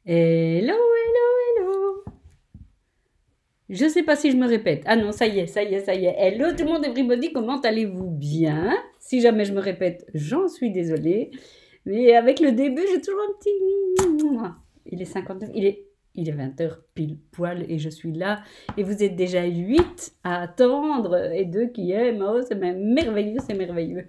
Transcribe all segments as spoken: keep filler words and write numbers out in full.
Hello, hello, hello. Je ne sais pas si je me répète. Ah non, ça y est, ça y est, ça y est. Hello tout le monde, everybody, comment allez-vous bien? Si jamais je me répète, j'en suis désolée. Mais avec le début, j'ai toujours un petit... Il est cinquante-neuf, il est, il est vingt heures pile poil et je suis là. Et vous êtes déjà huit à attendre et deux qui aiment. Oh, c'est merveilleux, c'est merveilleux.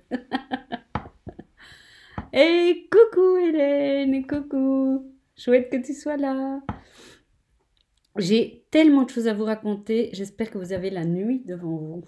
Et coucou Hélène, coucou. Chouette que tu sois là. J'ai tellement de choses à vous raconter. J'espère que vous avez la nuit devant vous.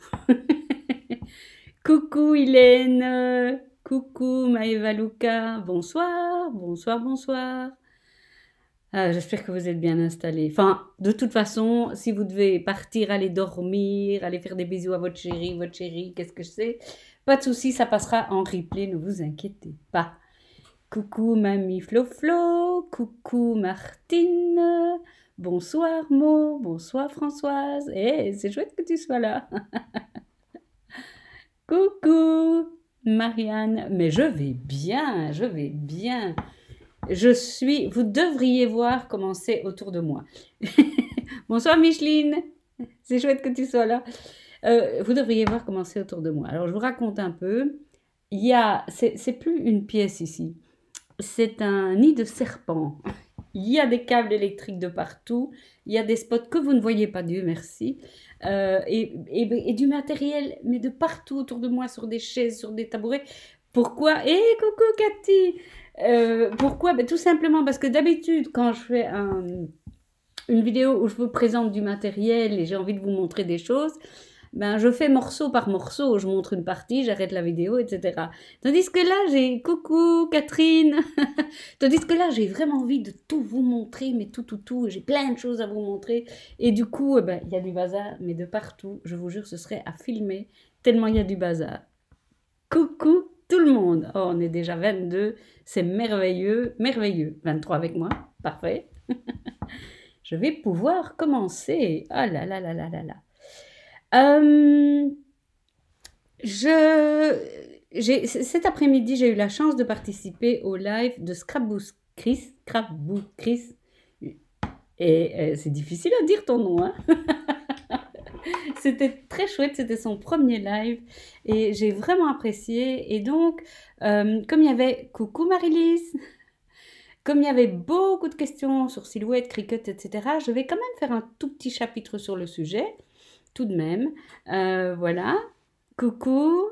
Coucou Hélène. Coucou Maëva Luca. Bonsoir, bonsoir, bonsoir. Ah, j'espère que vous êtes bien installés. Enfin, de toute façon, si vous devez partir, aller dormir, aller faire des bisous à votre chérie, votre chérie, qu'est-ce que je sais, pas de souci, ça passera en replay, ne vous inquiétez pas. Coucou Mamie Flo Flo, coucou Martine, bonsoir Mo, bonsoir Françoise, et hey, c'est chouette que tu sois là. Coucou Marianne, mais je vais bien, je vais bien. Je suis, vous devriez voir comment c'est autour de moi. Bonsoir Micheline, c'est chouette que tu sois là. Euh, vous devriez voir comment c'est autour de moi. Alors je vous raconte un peu. Il y a, c'est plus une pièce ici. C'est un nid de serpent. Il y a des câbles électriques de partout. Il y a des spots que vous ne voyez pas, Dieu merci. Euh, et, et, et du matériel, mais de partout autour de moi, sur des chaises, sur des tabourets. Pourquoi? Eh, coucou Cathy. Euh, pourquoi? Ben, tout simplement parce que d'habitude, quand je fais un, une vidéo où je vous présente du matériel et j'ai envie de vous montrer des choses, ben, je fais morceau par morceau, je montre une partie, j'arrête la vidéo, et cetera. Tandis que là, j'ai... Coucou Catherine. Tandis que là, j'ai vraiment envie de tout vous montrer, mais tout, tout, tout. J'ai plein de choses à vous montrer. Et du coup, eh ben, il y a du bazar, mais de partout. Je vous jure, ce serait à filmer, tellement il y a du bazar. Coucou tout le monde. Oh, on est déjà vingt-deux. C'est merveilleux, merveilleux. vingt-trois avec moi, parfait. Je vais pouvoir commencer. Oh là là là là là là. Euh, je, cet après-midi, j'ai eu la chance de participer au live de Scrapbook Chris. Scrapbook Chris. Et euh, c'est difficile à dire ton nom, hein. C'était très chouette, c'était son premier live et j'ai vraiment apprécié. Et donc, euh, comme il y avait... Coucou Marie-Lise. Comme il y avait beaucoup de questions sur Silhouette, Cricut, et cetera, je vais quand même faire un tout petit chapitre sur le sujet. Tout de même. Euh, voilà. Coucou.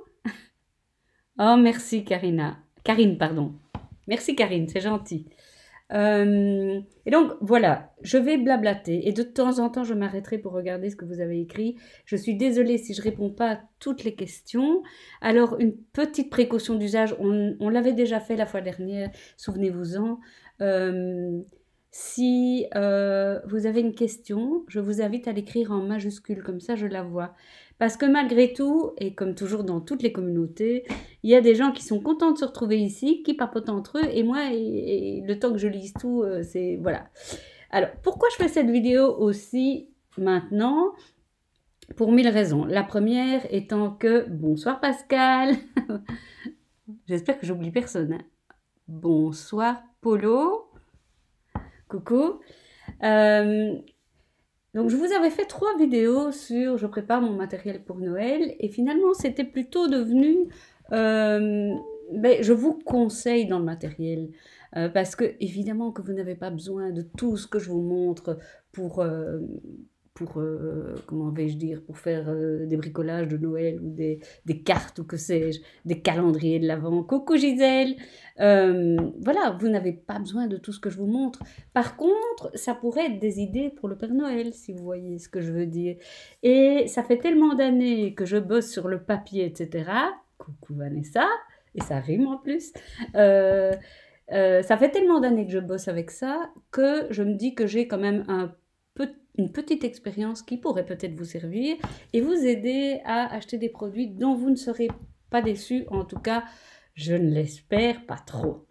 Oh, merci Karina. Karine, pardon. Merci Karine, c'est gentil. Euh, et donc, voilà, je vais blablater. Et de temps en temps, je m'arrêterai pour regarder ce que vous avez écrit. Je suis désolée si je ne réponds pas à toutes les questions. Alors, une petite précaution d'usage. On, on l'avait déjà fait la fois dernière, souvenez-vous-en. Euh, Si euh, vous avez une question, je vous invite à l'écrire en majuscule, comme ça je la vois. Parce que malgré tout, et comme toujours dans toutes les communautés, il y a des gens qui sont contents de se retrouver ici, qui papotent entre eux, et moi, et, et le temps que je lise tout, euh, c'est... Voilà. Alors, pourquoi je fais cette vidéo aussi maintenant? Pour mille raisons. La première étant que... Bonsoir Pascal. J'espère que j'oublie personne. Hein. Bonsoir Polo. Coucou. Euh, donc, je vous avais fait trois vidéos sur je prépare mon matériel pour Noël et finalement, c'était plutôt devenu euh, ben, je vous conseille dans le matériel euh, parce que évidemment que vous n'avez pas besoin de tout ce que je vous montre pour, euh, pour euh, comment vais-je dire, pour faire euh, des bricolages de Noël ou des, des cartes ou que sais-je, des calendriers de l'Avent. Coucou Gisèle. Euh, voilà, vous n'avez pas besoin de tout ce que je vous montre. Par contre, ça pourrait être des idées pour le Père Noël, si vous voyez ce que je veux dire. Et ça fait tellement d'années que je bosse sur le papier, et cetera. Coucou Vanessa, et ça rime en plus. Euh, euh, ça fait tellement d'années que je bosse avec ça que je me dis que j'ai quand même un peu, une petite expérience qui pourrait peut-être vous servir et vous aider à acheter des produits dont vous ne serez pas déçus, en tout cas... Je ne l'espère pas trop.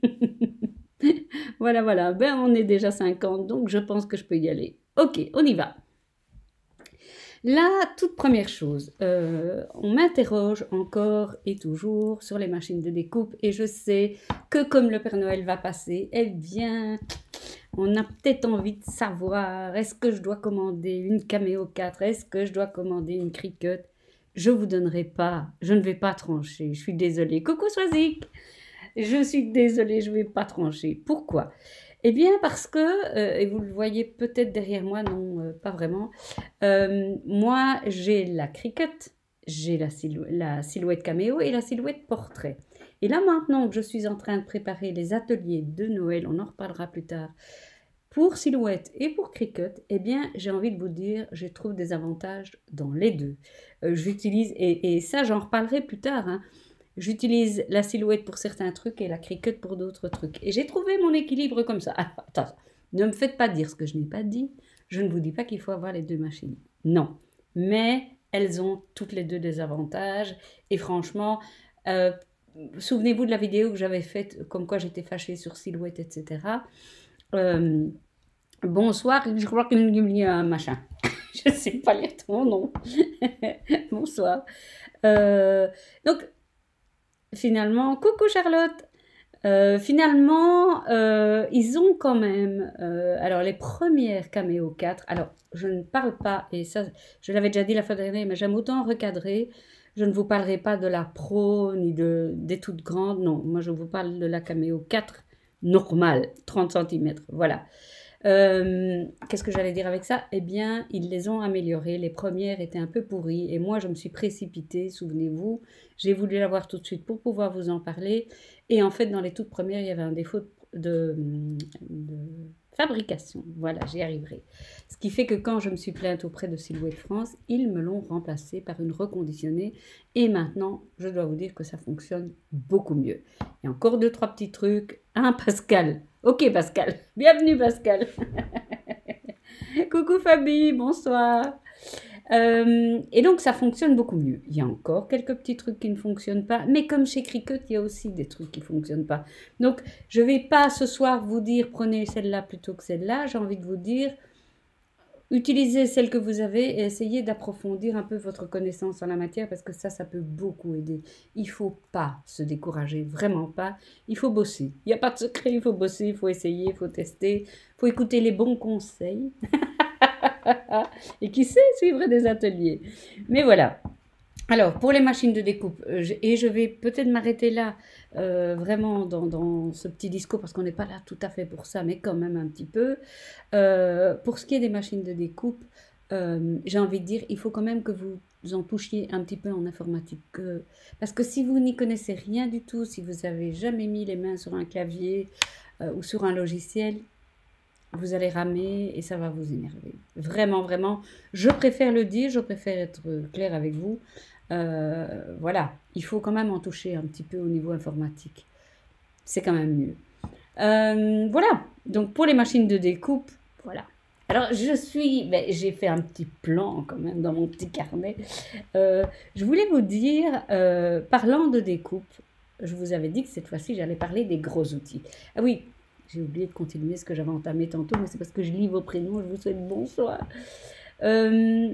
Voilà, voilà. Ben, on est déjà cinquante, donc je pense que je peux y aller. Ok, on y va. La toute première chose, euh, on m'interroge encore et toujours sur les machines de découpe et je sais que comme le Père Noël va passer, eh bien, On a peut-être envie de savoir, est-ce que je dois commander une Cameo quatre? Est-ce que je dois commander une Cricut? Je vous donnerai pas, je ne vais pas trancher, je suis désolée. Coucou Swazik, je suis désolée, je ne vais pas trancher. Pourquoi? Eh bien parce que, euh, et vous le voyez peut-être derrière moi, non, euh, pas vraiment, euh, moi j'ai la Cricut, j'ai la, silhou la silhouette Cameo et la silhouette portrait. Et là maintenant que je suis en train de préparer les ateliers de Noël, on en reparlera plus tard, pour Silhouette et pour Cricut, eh bien, j'ai envie de vous dire, je trouve des avantages dans les deux. Euh, j'utilise, et, et ça j'en reparlerai plus tard, hein, j'utilise la Silhouette pour certains trucs et la Cricut pour d'autres trucs. Et j'ai trouvé mon équilibre comme ça. Ah, attends, ne me faites pas dire ce que je n'ai pas dit. Je ne vous dis pas qu'il faut avoir les deux machines. Non. Mais elles ont toutes les deux des avantages. Et franchement, euh, souvenez-vous de la vidéo que j'avais faite, comme quoi j'étais fâchée sur Silhouette, et cetera. Euh, bonsoir, je crois qu'il y a un machin. Je ne sais pas lire ton nom. Bonsoir. Euh, donc, finalement, coucou Charlotte. Euh, finalement, euh, ils ont quand même, euh, alors les premières Cameo quatre, alors je ne parle pas, et ça je l'avais déjà dit la fois dernière, mais j'aime autant recadrer, je ne vous parlerai pas de la Pro, ni de, des toutes grandes, non, moi je vous parle de la Cameo quatre normale, trente centimètres, voilà. Euh, Qu'est-ce que j'allais dire avec ça? Eh bien, ils les ont améliorées. Les premières étaient un peu pourries et moi, je me suis précipitée, souvenez-vous. J'ai voulu l'avoir tout de suite pour pouvoir vous en parler. Et en fait, dans les toutes premières, il y avait un défaut de, de fabrication. Voilà, j'y arriverai. Ce qui fait que quand je me suis plainte auprès de Silhouette France, ils me l'ont remplacée par une reconditionnée. Et maintenant, je dois vous dire que ça fonctionne beaucoup mieux. Et encore deux, trois petits trucs. Hein, Pascal? Ok Pascal, bienvenue Pascal. Coucou Fabi, bonsoir. Euh, et donc ça fonctionne beaucoup mieux. Il y a encore quelques petits trucs qui ne fonctionnent pas, mais comme chez Cricut, il y a aussi des trucs qui ne fonctionnent pas. Donc je ne vais pas ce soir vous dire prenez celle-là plutôt que celle-là. J'ai envie de vous dire utilisez celle que vous avez et essayez d'approfondir un peu votre connaissance en la matière parce que ça, ça peut beaucoup aider. Il ne faut pas se décourager, vraiment pas. Il faut bosser. Il n'y a pas de secret, il faut bosser, il faut essayer, il faut tester, il faut écouter les bons conseils. Et qui sait, suivre des ateliers. Mais voilà. Alors, pour les machines de découpe, euh, et je vais peut-être m'arrêter là, euh, vraiment dans, dans ce petit discours, parce qu'on n'est pas là tout à fait pour ça, mais quand même un petit peu. Euh, pour ce qui est des machines de découpe, euh, j'ai envie de dire, il faut quand même que vous en touchiez un petit peu en informatique. Euh, parce que si vous n'y connaissez rien du tout, si vous n'avez jamais mis les mains sur un clavier euh, ou sur un logiciel, vous allez ramer et ça va vous énerver. Vraiment, vraiment, je préfère le dire, je préfère être claire avec vous. Euh, voilà, il faut quand même en toucher un petit peu au niveau informatique. C'est quand même mieux. Euh, voilà, donc pour les machines de découpe, voilà. Alors je suis, ben, j'ai fait un petit plan quand même dans mon petit carnet. Euh, je voulais vous dire, euh, parlant de découpe, je vous avais dit que cette fois-ci j'allais parler des gros outils. Ah oui, j'ai oublié de continuer ce que j'avais entamé tantôt, mais c'est parce que je lis vos prénoms, je vous souhaite bonsoir. Euh,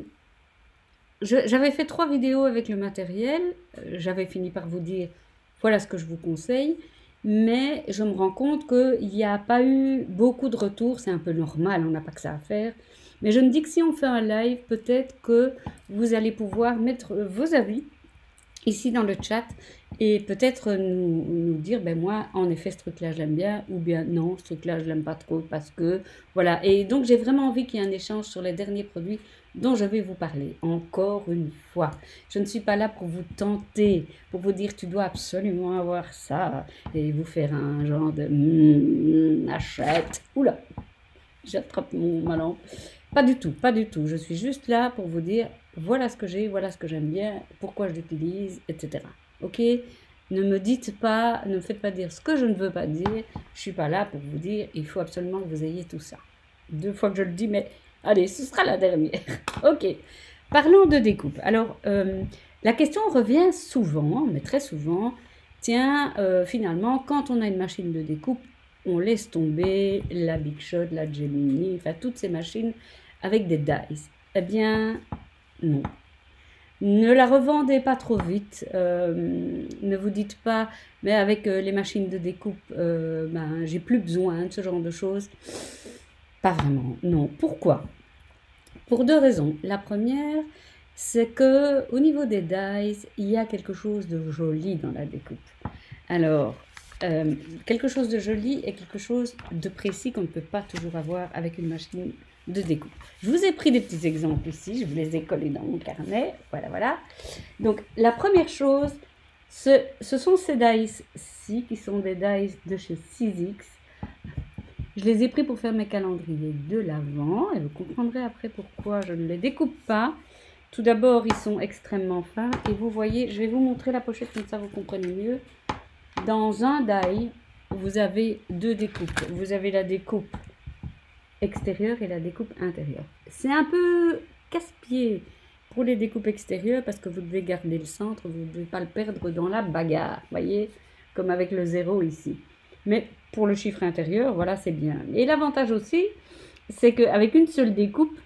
J'avais fait trois vidéos avec le matériel, j'avais fini par vous dire voilà ce que je vous conseille, mais je me rends compte qu'il n'y a pas eu beaucoup de retours, c'est un peu normal, on n'a pas que ça à faire. Mais je me dis que si on fait un live, peut-être que vous allez pouvoir mettre vos avis ici dans le chat et peut-être nous, nous dire, ben moi, en effet, ce truc-là, je l'aime bien, ou bien non, ce truc-là, je l'aime pas trop parce que, voilà. Et donc, j'ai vraiment envie qu'il y ait un échange sur les derniers produits dont je vais vous parler, encore une fois. Je ne suis pas là pour vous tenter, pour vous dire, tu dois absolument avoir ça, et vous faire un genre de, mm, achète, oula, j'attrape mon ma lampe. Pas du tout, pas du tout. Je suis juste là pour vous dire, voilà ce que j'ai, voilà ce que j'aime bien, pourquoi je l'utilise, et cetera. Ok? Ne me dites pas, ne me faites pas dire ce que je ne veux pas dire. Je suis pas là pour vous dire, il faut absolument que vous ayez tout ça. Deux fois que je le dis, mais allez, ce sera la dernière. Ok. Parlons de découpe. Alors, euh, la question revient souvent, mais très souvent. Tiens, euh, finalement, quand on a une machine de découpe, on laisse tomber la Big Shot, la Gemini, enfin toutes ces machines avec des dies. Eh bien, non. Ne la revendez pas trop vite. Euh, ne vous dites pas, mais avec euh, les machines de découpe, euh, ben, j'ai plus besoin de ce genre de choses. Pas vraiment, non. Pourquoi? Pour deux raisons. La première, c'est que au niveau des dies, il y a quelque chose de joli dans la découpe. Alors, euh, quelque chose de joli et quelque chose de précis qu'on ne peut pas toujours avoir avec une machine de découpe. Je vous ai pris des petits exemples ici, je vous les ai collés dans mon carnet. Voilà, voilà. Donc, la première chose, ce, ce sont ces dies-ci, qui sont des dies de chez six X. Je les ai pris pour faire mes calendriers de l'Avent et vous comprendrez après pourquoi je ne les découpe pas. Tout d'abord, ils sont extrêmement fins et vous voyez, je vais vous montrer la pochette comme ça vous comprenez mieux. Dans un die, vous avez deux découpes. Vous avez la découpe extérieure et la découpe intérieure. C'est un peu casse-pied pour les découpes extérieures parce que vous devez garder le centre, vous ne devez pas le perdre dans la bagarre, voyez, comme avec le zéro ici. Mais pour le chiffre intérieur, voilà, c'est bien. Et l'avantage aussi, c'est qu'avec une seule découpe,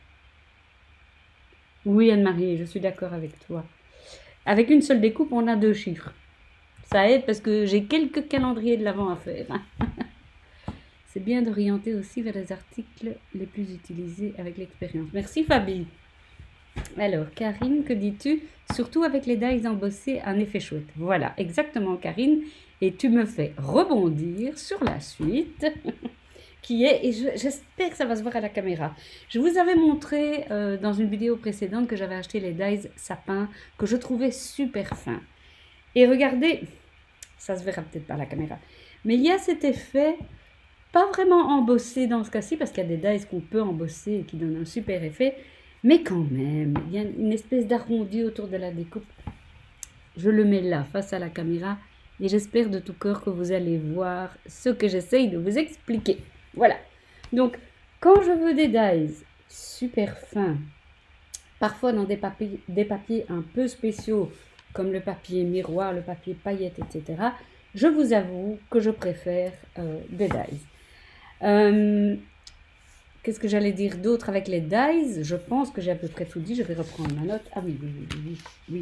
oui Anne-Marie, je suis d'accord avec toi, avec une seule découpe, on a deux chiffres. Ça aide parce que j'ai quelques calendriers de l'Avent à faire. C'est bien d'orienter aussi vers les articles les plus utilisés avec l'expérience. Merci Fabi. Alors, Karine, que dis-tu? Surtout avec les dies embossés, un effet chouette. Voilà, exactement Karine. Et tu me fais rebondir sur la suite, qui est, et j'espère que ça va se voir à la caméra. Je vous avais montré euh, dans une vidéo précédente que j'avais acheté les dies sapin, que je trouvais super fins. Et regardez, ça se verra peut-être pas à la caméra, mais il y a cet effet, pas vraiment embossé dans ce cas-ci, parce qu'il y a des dies qu'on peut embosser et qui donnent un super effet, mais quand même, il y a une espèce d'arrondi autour de la découpe. Je le mets là, face à la caméra, et j'espère de tout cœur que vous allez voir ce que j'essaye de vous expliquer. Voilà. Donc, quand je veux des dies super fins, parfois dans des papiers, des papiers un peu spéciaux, comme le papier miroir, le papier paillette, et cetera, je vous avoue que je préfère euh, des dies. Euh, Qu'est-ce que j'allais dire d'autre avec les dies? Je pense que j'ai à peu près tout dit. Je vais reprendre ma note. Ah oui, oui, oui, oui, oui.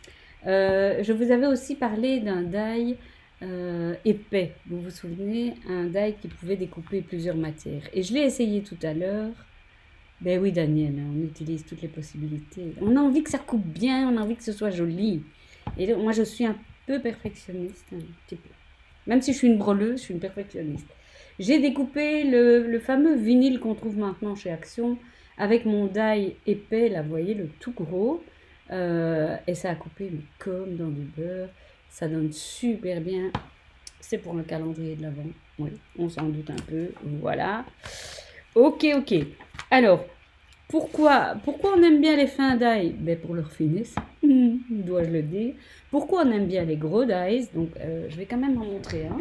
Euh, je vous avais aussi parlé d'un die euh, épais. Vous vous souvenez? Un die qui pouvait découper plusieurs matières. Et je l'ai essayé tout à l'heure. Ben oui, Daniel, on utilise toutes les possibilités. On a envie que ça coupe bien, on a envie que ce soit joli. Et donc, moi, je suis un peu perfectionniste, un petit peu. Même si je suis une broleuse, je suis une perfectionniste. J'ai découpé le, le fameux vinyle qu'on trouve maintenant chez Action avec mon die épais, là, vous voyez, le tout gros. Euh, et ça a coupé mais comme dans du beurre. Ça donne super bien. C'est pour un calendrier de l'Avent. Oui, on s'en doute un peu. Voilà. Ok, ok. Alors, pourquoi, pourquoi on aime bien les fins die? Ben pour leur finesse, dois-je le dire. Pourquoi on aime bien les gros dies? Donc, euh, je vais quand même en montrer un. Hein,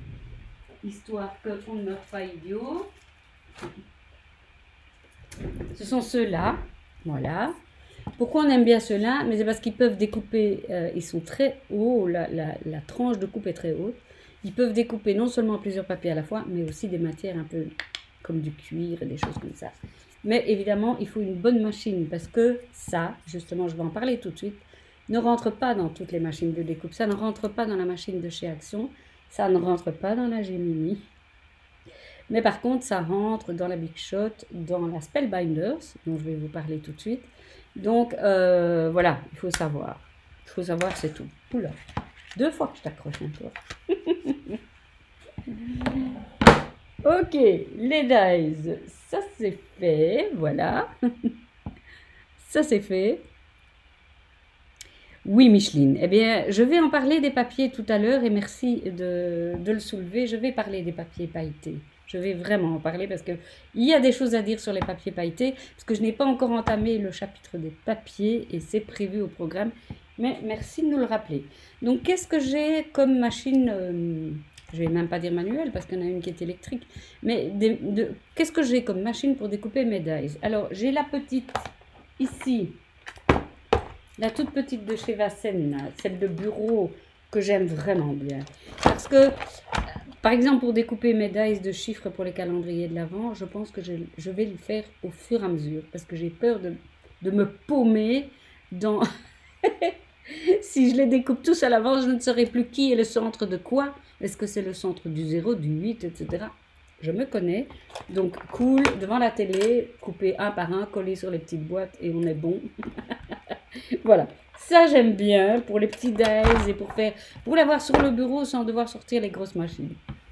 histoire qu'on ne meure pas idiot. Ce sont ceux-là. Voilà. Pourquoi on aime bien ceux-là? Mais c'est parce qu'ils peuvent découper, euh, ils sont très hauts, la, la, la tranche de coupe est très haute. Ils peuvent découper non seulement plusieurs papiers à la fois, mais aussi des matières un peu comme du cuir et des choses comme ça. Mais évidemment, il faut une bonne machine parce que ça, justement, je vais en parler tout de suite, ne rentre pas dans toutes les machines de découpe. Ça ne rentre pas dans la machine de chez Action, ça ne rentre pas dans la Gemini. Mais par contre, ça rentre dans la Big Shot, dans la Spellbinders, dont je vais vous parler tout de suite. Donc, euh, voilà, il faut savoir. Il faut savoir, c'est tout. Oula, deux fois que je t'accroche un peu. Ok, les dies, ça c'est fait, voilà. Ça c'est fait. Oui, Micheline. Eh bien, je vais en parler des papiers tout à l'heure et merci de, de le soulever. Je vais parler des papiers pailletés. Je vais vraiment en parler parce qu'il y a des choses à dire sur les papiers pailletés parce que je n'ai pas encore entamé le chapitre des papiers et c'est prévu au programme. Mais merci de nous le rappeler. Donc, qu'est-ce que j'ai comme machine euh, je ne vais même pas dire manuelle parce qu'il y en a une qui est électrique. Mais qu'est-ce que j'ai comme machine pour découper mes dies? Alors, j'ai la petite ici. La toute petite de chez Vassen, celle de bureau, que j'aime vraiment bien. Parce que, par exemple, pour découper mes dies de chiffres pour les calendriers de l'Avent, je pense que je, je vais le faire au fur et à mesure. Parce que j'ai peur de, de me paumer dans, Si je les découpe tous à l'avance, je ne saurais plus qui est le centre de quoi. Est-ce que c'est le centre du zéro, du huit, et cetera. Je me connais. Donc, cool, devant la télé, couper un par un, coller sur les petites boîtes et on est bon. Voilà. Ça, j'aime bien pour les petits dies et pour faire, pour l'avoir sur le bureau sans devoir sortir les grosses machines.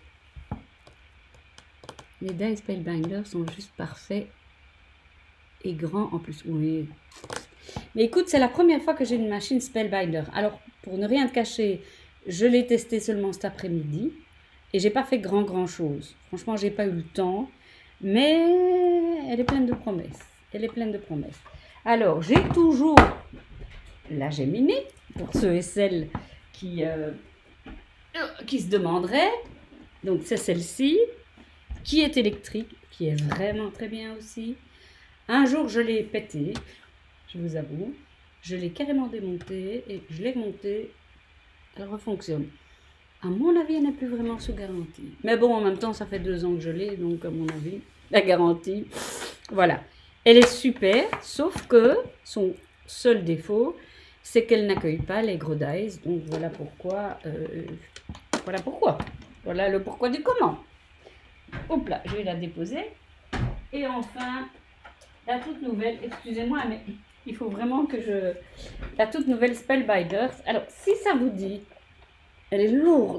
Les dies Spellbinder sont juste parfaits et grands en plus. Oui. Mais écoute, c'est la première fois que j'ai une machine Spellbinder. Alors, pour ne rien te cacher, je l'ai testé seulement cet après-midi et j'ai pas fait grand grand chose. Franchement, j'ai pas eu le temps, mais elle est pleine de promesses. Elle est pleine de promesses. Alors, j'ai toujours la Gemini pour ceux et celles qui euh, qui se demanderaient. Donc, c'est celle-ci qui est électrique, qui est vraiment très bien aussi. Un jour, je l'ai pété. Je vous avoue, je l'ai carrément démontée et je l'ai montée, elle refonctionne. À mon avis, elle n'est plus vraiment sous garantie. Mais bon, en même temps, ça fait deux ans que je l'ai, donc à mon avis, la garantie, voilà. Elle est super, sauf que son seul défaut, c'est qu'elle n'accueille pas les gros dies. Donc voilà pourquoi, euh, voilà pourquoi, voilà le pourquoi du comment. Hop là, je vais la déposer. Et enfin, la toute nouvelle, excusez-moi, mais il faut vraiment que je... La toute nouvelle Spellbinder. Alors, si ça vous dit, elle est lourde.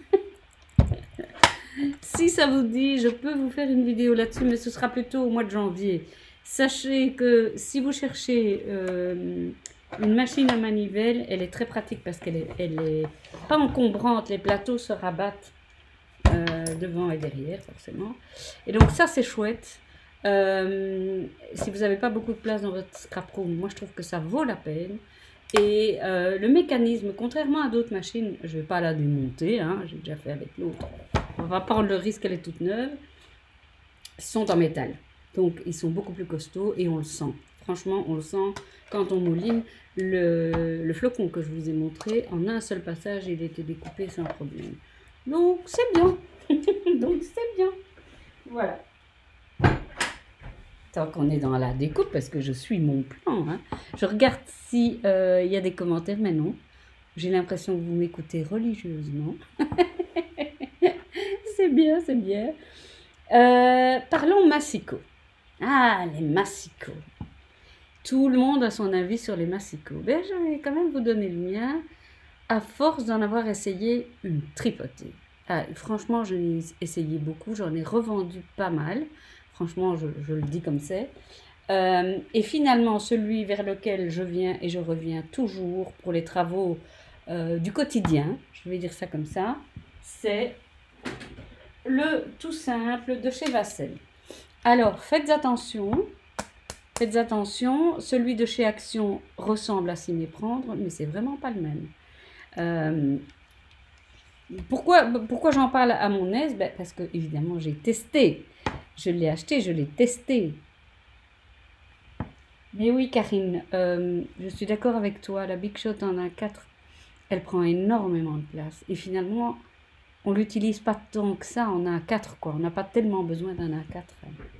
Si ça vous dit, je peux vous faire une vidéo là-dessus, mais ce sera plutôt au mois de janvier. Sachez que si vous cherchez euh, une machine à manivelle, elle est très pratique parce qu'elle est, elle est pas encombrante. Les plateaux se rabattent euh, devant et derrière, forcément. Et donc ça, c'est chouette. Euh, si vous n'avez pas beaucoup de place dans votre scrap room, moi je trouve que ça vaut la peine. Et euh, le mécanisme, contrairement à d'autres machines, je ne vais pas la démonter, hein, j'ai déjà fait avec l'autre, on va prendre le risque qu'elle est toute neuve, sont en métal. Donc ils sont beaucoup plus costauds et on le sent. Franchement, on le sent quand on mouline. Le, le flocon que je vous ai montré, en un seul passage, il était découpé sans problème. Donc c'est bien. Donc c'est bien. Voilà. Tant qu'on est dans la découpe, parce que je suis mon plan, hein. Je regarde s'il euh, y a des commentaires, mais non. J'ai l'impression que vous m'écoutez religieusement. C'est bien, c'est bien. Euh, parlons massicot. Ah, les massicots. Tout le monde a son avis sur les massicots. Ben, je vais quand même vous donner le mien, à force d'en avoir essayé une tripotée. Ah, franchement, j'en ai essayé beaucoup, j'en ai revendu pas mal. Franchement, je, je le dis comme c'est. Euh, et finalement, celui vers lequel je viens et je reviens toujours pour les travaux euh, du quotidien, je vais dire ça comme ça, c'est le tout simple de chez Vassel. Alors, faites attention, faites attention, celui de chez Action ressemble à s'y méprendre, mais c'est vraiment pas le même. Euh, pourquoi pourquoi j'en parle à mon aise? Ben, parce que, évidemment, j'ai testé. Je l'ai acheté, je l'ai testé. Mais oui, Karine, euh, je suis d'accord avec toi. La Big Shot en A quatre, elle prend énormément de place. Et finalement, on l'utilise pas tant que ça en A quatre, quoi. On n'a pas tellement besoin d'un A quatre.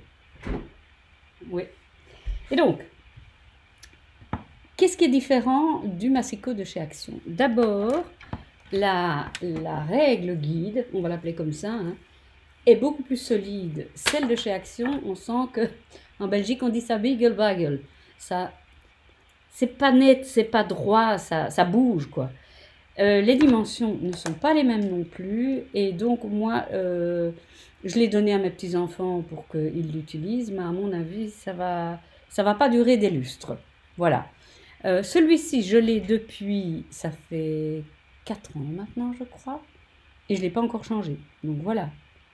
Oui. Et donc, qu'est-ce qui est différent du massicot de chez Action? D'abord, la, la règle guide, on va l'appeler comme ça, hein, est beaucoup plus solide. Celle de chez Action, on sent que en Belgique on dit ça beagle bagel. Ça, c'est pas net, c'est pas droit, ça, ça bouge quoi. Euh, les dimensions ne sont pas les mêmes non plus et donc moi euh, je l'ai donné à mes petits enfants pour qu'ils l'utilisent, mais à mon avis ça va, ça va pas durer des lustres. Voilà. Euh, celui-ci je l'ai depuis, ça fait quatre ans maintenant je crois, et je l'ai pas encore changé. Donc voilà.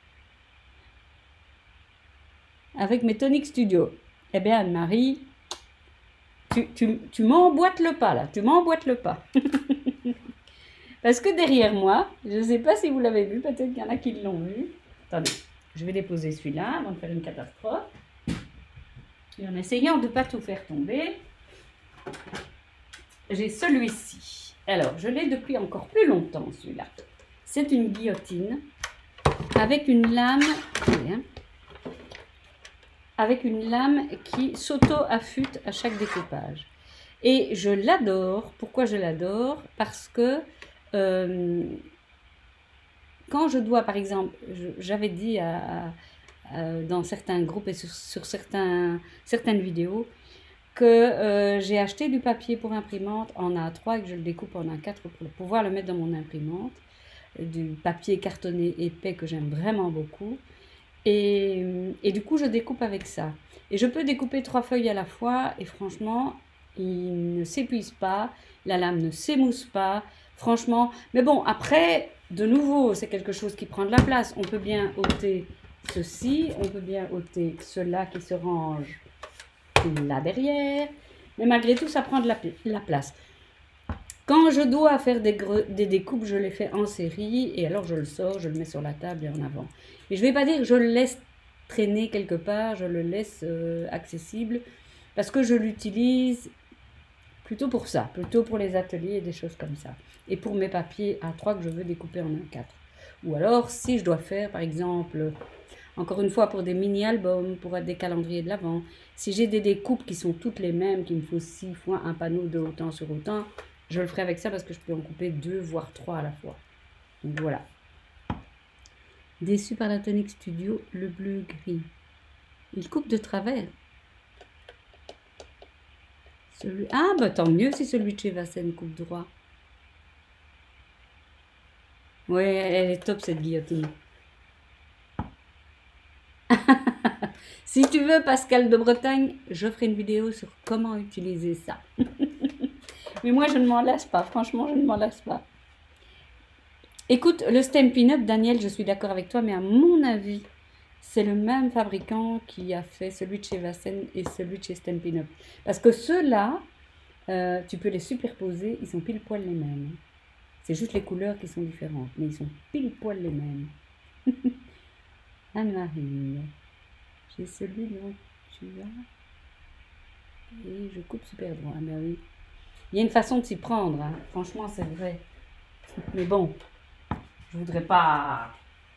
Avec mes Tonic Studio. Eh bien, Anne-Marie, tu, tu, tu m'emboîtes le pas, là. Tu m'emboîtes le pas. Parce que derrière moi, je ne sais pas si vous l'avez vu, peut-être qu'il y en a qui l'ont vu. Attendez, je vais déposer celui-là avant de faire une catastrophe. Et en essayant de ne pas tout faire tomber, j'ai celui-ci. Alors, je l'ai depuis encore plus longtemps, celui-là. C'est une guillotine avec une lame... Hein, avec une lame qui s'auto-affûte à chaque découpage. Et je l'adore. Pourquoi je l'adore? Parce que euh, quand je dois, par exemple, j'avais dit à, à, à, dans certains groupes et sur, sur certains, certaines vidéos que euh, j'ai acheté du papier pour imprimante en A trois et que je le découpe en A quatre pour pouvoir le mettre dans mon imprimante. Du papier cartonné épais que j'aime vraiment beaucoup. Et, et du coup, je découpe avec ça. Et je peux découper trois feuilles à la fois et franchement, il ne s'épuise pas, la lame ne s'émousse pas, franchement. Mais bon, après, de nouveau, c'est quelque chose qui prend de la place. On peut bien ôter ceci, on peut bien ôter cela qui se range là derrière, mais malgré tout, ça prend de la, la place. Quand je dois faire des, des découpes, je les fais en série et alors je le sors, je le mets sur la table et en avant. Et je ne vais pas dire que je le laisse traîner quelque part, je le laisse euh, accessible parce que je l'utilise plutôt pour ça, plutôt pour les ateliers et des choses comme ça. Et pour mes papiers A trois que je veux découper en A quatre. Ou alors, si je dois faire, par exemple, encore une fois, pour des mini-albums, pour des calendriers de l'Avent, si j'ai des découpes qui sont toutes les mêmes, qu'il me faut six fois un panneau de autant sur autant, je le ferai avec ça parce que je peux en couper deux, voire trois à la fois. Donc voilà. Déçu par la Tonic Studio, le bleu-gris. Il coupe de travers. Celui... Ah, bah tant mieux si celui de chez Vassen coupe droit. Ouais, elle est top cette guillotine. Si tu veux, Pascal de Bretagne, je ferai une vidéo sur comment utiliser ça. Mais moi, je ne m'en lasse pas. Franchement, je ne m'en lasse pas. Écoute, le Stampin' Up, Daniel, je suis d'accord avec toi, mais à mon avis, c'est le même fabricant qui a fait celui de chez Vassen et celui de chez Stampin' Up. Parce que ceux-là, euh, tu peux les superposer, ils sont pile poil les mêmes. C'est juste les couleurs qui sont différentes, mais ils sont pile poil les mêmes. Anne-Marie, j'ai celui dont tu as et je coupe super droit. Ah ben oui. Il y a une façon de s'y prendre, hein. Franchement, c'est vrai. Mais bon, je voudrais pas.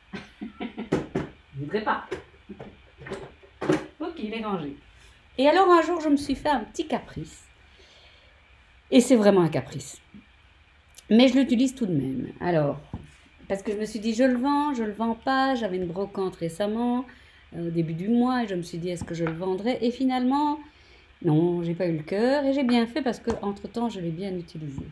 Je voudrais pas. Ok, il est rangé. Et alors, un jour, je me suis fait un petit caprice. Et c'est vraiment un caprice. Mais je l'utilise tout de même. Alors, parce que je me suis dit, je le vends, je le vends pas. J'avais une brocante récemment, euh, au début du mois, et je me suis dit, est-ce que je le vendrais? Et finalement, non, j'ai pas eu le cœur. Et j'ai bien fait parce que entre temps, je l'ai bien utilisé.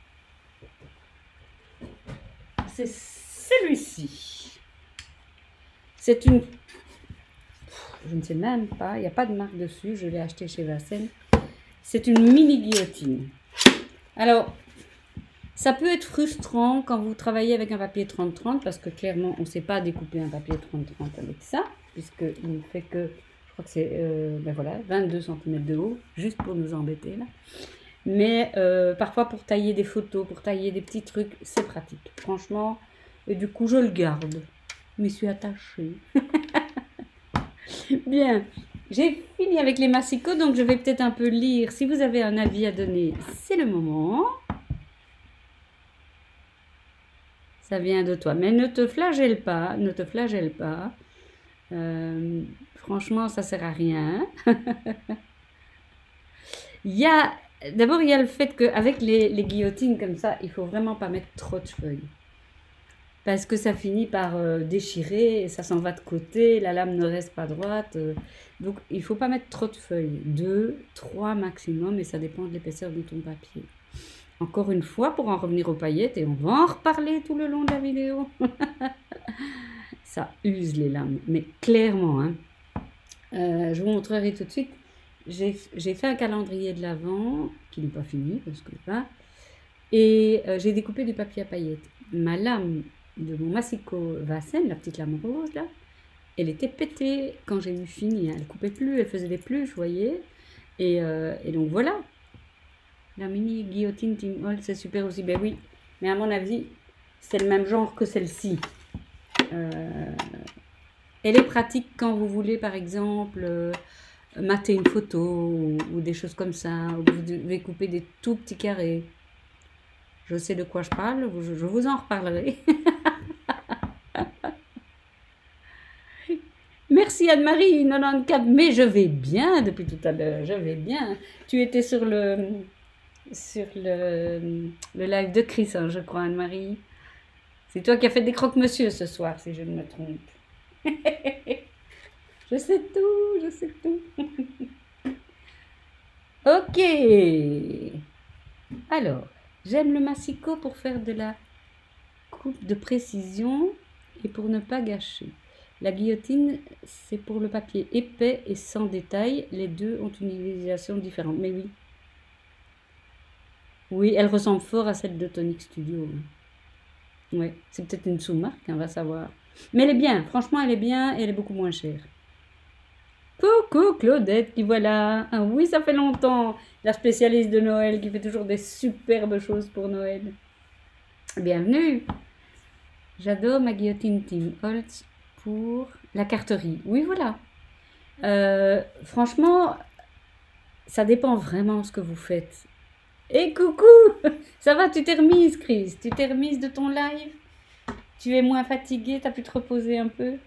C'est celui-ci. C'est une... Je ne sais même pas, il n'y a pas de marque dessus. Je l'ai acheté chez Vassen. C'est une mini guillotine. Alors, ça peut être frustrant quand vous travaillez avec un papier trente trente parce que clairement, on ne sait pas découper un papier trente trente avec ça, puisqu'il ne fait que, je crois que c'est euh, ben voilà, vingt-deux centimètres de haut, juste pour nous embêter là. Mais euh, parfois pour tailler des photos, pour tailler des petits trucs, c'est pratique. Franchement, et du coup, je le garde. Je m'y suis attachée. Bien, j'ai fini avec les massicots, donc je vais peut-être un peu lire. Si vous avez un avis à donner, c'est le moment. Ça vient de toi. Mais ne te flagelle pas, ne te flagelle pas. Euh, franchement, ça sert à rien. Il y a, d'abord, il y a le fait qu'avec les, les guillotines comme ça, il faut vraiment pas mettre trop de feuilles. Parce que ça finit par euh, déchirer, et ça s'en va de côté, la lame ne reste pas droite. Euh, donc, il ne faut pas mettre trop de feuilles. Deux, trois maximum, et ça dépend de l'épaisseur de ton papier. Encore une fois, pour en revenir aux paillettes, et on va en reparler tout le long de la vidéo. Ça use les lames, mais clairement. Hein. Euh, je vous montrerai tout de suite. J'ai fait un calendrier de l'Avent, qui n'est pas fini, parce que pas. Et euh, j'ai découpé du papier à paillettes. Ma lame de mon massicot Vassen, la petite lame rose là, elle était pétée quand j'ai eu fini. Hein. Elle ne coupait plus, elle faisait des pluches, vous voyez. Et, euh, et donc voilà. La mini guillotine Tim Holtz, c'est super aussi. Ben oui, mais à mon avis, c'est le même genre que celle-ci. Euh, elle est pratique quand vous voulez, par exemple, euh, mater une photo ou, ou des choses comme ça. Ou vous devez couper des tout petits carrés. Je sais de quoi je parle, je, je vous en reparlerai. Merci Anne-Marie, quatre-vingt-quatorze, mais je vais bien depuis tout à l'heure, je vais bien. Tu étais sur le... sur le, le live de Chris, hein, je crois, Anne-Marie. C'est toi qui as fait des croque-monsieur ce soir, si je ne me trompe. Je sais tout, je sais tout. Ok. Alors, j'aime le massicot pour faire de la coupe de précision et pour ne pas gâcher. La guillotine, c'est pour le papier épais et sans détail. Les deux ont une utilisation différente. Mais oui. Oui, elle ressemble fort à celle de Tonic Studio. Ouais, c'est peut-être une sous-marque, on va savoir. Mais elle est bien, franchement, elle est bien et elle est beaucoup moins chère. Coucou Claudette, qui voilà. Ah oui, ça fait longtemps. La spécialiste de Noël qui fait toujours des superbes choses pour Noël. Bienvenue. J'adore ma guillotine Tim Holtz pour la carterie. Oui, voilà. Euh, franchement, ça dépend vraiment ce que vous faites. Et coucou, ça va, tu t'es remise, Chris? Tu t'es remise de ton live? Tu es moins fatiguée, t'as pu te reposer un peu?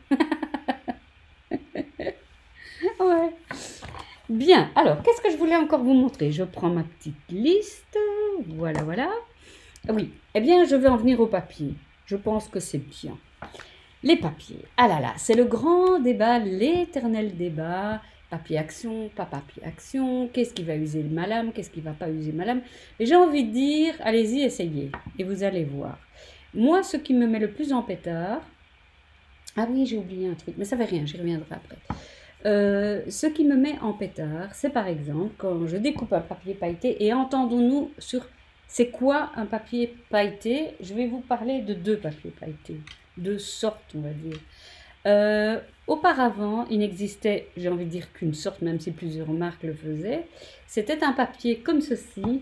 Ouais. Bien, alors, qu'est-ce que je voulais encore vous montrer? Je prends ma petite liste. Voilà, voilà. Oui, eh bien, je vais en venir au papier. Je pense que c'est bien. Les papiers. Ah là là, c'est le grand débat, l'éternel débat. Papier action, pas papier action. Qu'est-ce qui va user le malame? Qu'est-ce qui va pas user le malame? Et j'ai envie de dire, allez-y, essayez. Et vous allez voir. Moi, ce qui me met le plus en pétard... Ah oui, j'ai oublié un truc, mais ça fait rien, j'y reviendrai après. Euh, ce qui me met en pétard, c'est par exemple quand je découpe un papier pailleté, et entendons-nous sur c'est quoi un papier pailleté. Je vais vous parler de deux papiers pailletés, deux sortes, on va dire. Euh, auparavant, il n'existait, j'ai envie de dire qu'une sorte, même si plusieurs marques le faisaient. C'était un papier comme ceci.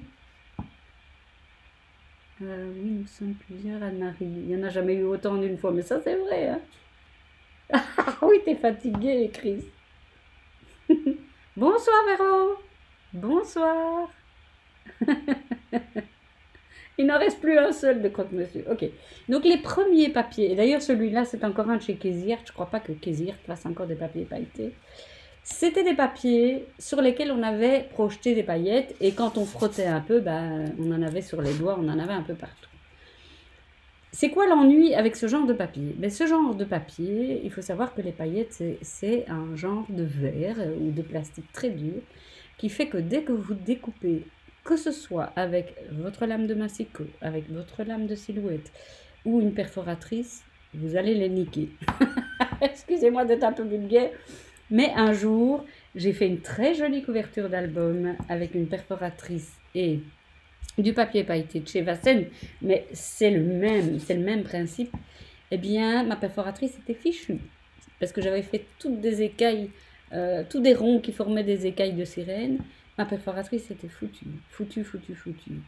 Euh, oui, nous sommes plusieurs, Anne-Marie. Il n'y en a jamais eu autant d'une fois, mais ça c'est vrai. Hein. Ah oui, t'es fatiguée, Chris. Bonsoir, Véro. Bonsoir. Il n'en reste plus un seul de croque-monsieur. Ok. Donc, les premiers papiers, et d'ailleurs, celui-là, c'est encore un de chez Kéziert. Je ne crois pas que Kéziert fasse encore des papiers pailletés. C'était des papiers sur lesquels on avait projeté des paillettes. Et quand on frottait un peu, ben, on en avait sur les doigts, on en avait un peu partout. C'est quoi l'ennui avec ce genre de papier? Ben, ce genre de papier, il faut savoir que les paillettes, c'est un genre de verre ou de plastique très dur qui fait que dès que vous découpez, que ce soit avec votre lame de massicot, avec votre lame de silhouette ou une perforatrice, vous allez les niquer. Excusez-moi d'être un peu vulgaire, mais un jour, j'ai fait une très jolie couverture d'album avec une perforatrice et du papier pailleté de chez Vassen, mais c'est le même, c'est le même principe. Eh bien, ma perforatrice était fichue parce que j'avais fait toutes des écailles, euh, tous des ronds qui formaient des écailles de sirène. Ma perforatrice était foutue, foutue, foutue, foutue.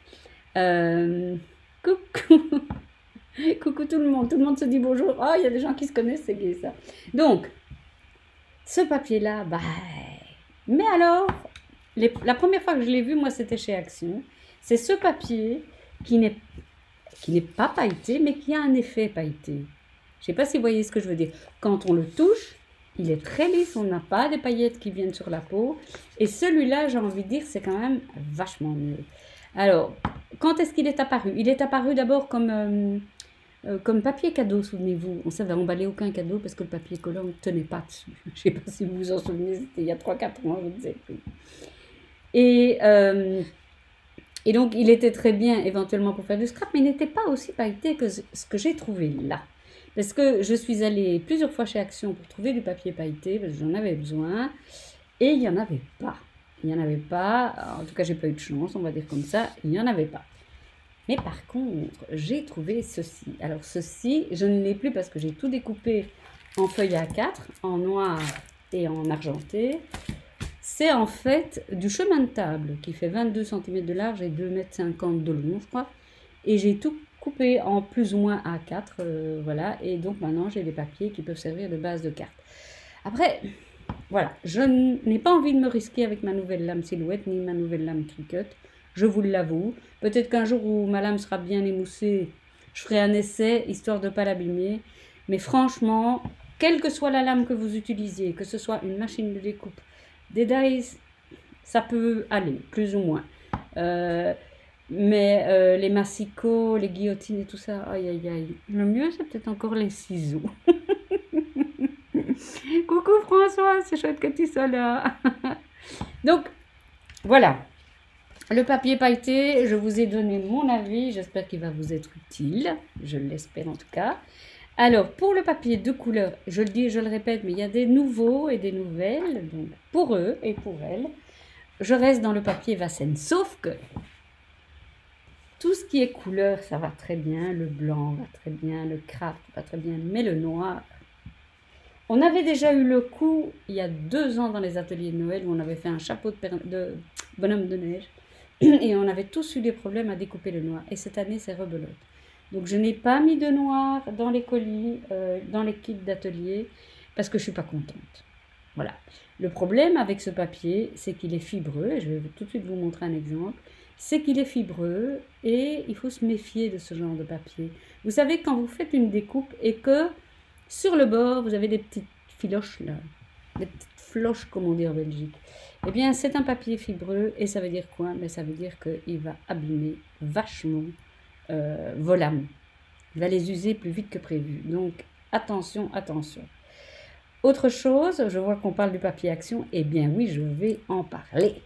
Euh, coucou, coucou tout le monde, tout le monde se dit bonjour. Oh, il y a des gens qui se connaissent, c'est gay ça. Donc, ce papier-là, bah, mais alors, les, la première fois que je l'ai vu, moi, c'était chez Action. C'est ce papier qui n'est qui n'est pas pailleté, mais qui a un effet pailleté. Je ne sais pas si vous voyez ce que je veux dire. Quand on le touche, il est très lisse, on n'a pas des paillettes qui viennent sur la peau. Et celui-là, j'ai envie de dire, c'est quand même vachement mieux. Alors, quand est-ce qu'il est apparu? Il est apparu d'abord comme, euh, euh, comme papier cadeau, souvenez-vous. On ne savait emballer aucun cadeau parce que le papier collant ne tenait pas dessus. Je ne sais pas si vous vous en souvenez, c'était il y a trois quatre ans, je ne sais plus. Et... Euh, Et donc, il était très bien éventuellement pour faire du scrap, mais il n'était pas aussi pailleté que ce que j'ai trouvé là. Parce que je suis allée plusieurs fois chez Action pour trouver du papier pailleté, parce que j'en avais besoin, et il n'y en avait pas. Il n'y en avait pas, en tout cas, j'ai pas eu de chance, on va dire comme ça, il n'y en avait pas. Mais par contre, j'ai trouvé ceci. Alors, ceci, je ne l'ai plus parce que j'ai tout découpé en feuille A quatre, en noir et en argenté. C'est en fait du chemin de table qui fait vingt-deux centimètres de large et deux mètres cinquante de long, je crois. Et j'ai tout coupé en plus ou moins A quatre, euh, voilà. Et donc maintenant, j'ai des papiers qui peuvent servir de base de carte. Après, voilà, je n'ai pas envie de me risquer avec ma nouvelle lame silhouette ni ma nouvelle lame Cricut. Je vous l'avoue. Peut-être qu'un jour où ma lame sera bien émoussée, je ferai un essai, histoire de ne pas l'abîmer. Mais franchement, quelle que soit la lame que vous utilisiez, que ce soit une machine de découpe, des dies, ça peut aller, plus ou moins. Euh, mais euh, les massicots, les guillotines et tout ça, aïe aïe aïe. Le mieux, c'est peut-être encore les ciseaux. Coucou François, c'est chouette que tu sois là. Donc, voilà. Le papier pailleté, je vous ai donné mon avis. J'espère qu'il va vous être utile. Je l'espère en tout cas. Alors, pour le papier de couleur, je le dis et je le répète, mais il y a des nouveaux et des nouvelles. Donc, pour eux et pour elles, je reste dans le papier Vassen. Sauf que tout ce qui est couleur, ça va très bien. Le blanc va très bien, le craft va très bien, mais le noir... On avait déjà eu le coup, il y a deux ans dans les ateliers de Noël, où on avait fait un chapeau de, de bonhomme de neige, et on avait tous eu des problèmes à découper le noir. Et cette année, c'est rebelote. Donc, je n'ai pas mis de noir dans les colis, euh, dans les kits d'atelier, parce que je ne suis pas contente. Voilà. Le problème avec ce papier, c'est qu'il est fibreux, et je vais tout de suite vous montrer un exemple, c'est qu'il est fibreux, et il faut se méfier de ce genre de papier. Vous savez, quand vous faites une découpe, et que sur le bord, vous avez des petites filoches, là, des petites floches, comme on dit en Belgique. Eh bien, c'est un papier fibreux, et ça veut dire quoi? Mais ça veut dire qu'il va abîmer vachement euh, vos lames. Il va les user plus vite que prévu. Donc, attention, attention. Autre chose, je vois qu'on parle du papier action. Eh bien, oui, je vais en parler.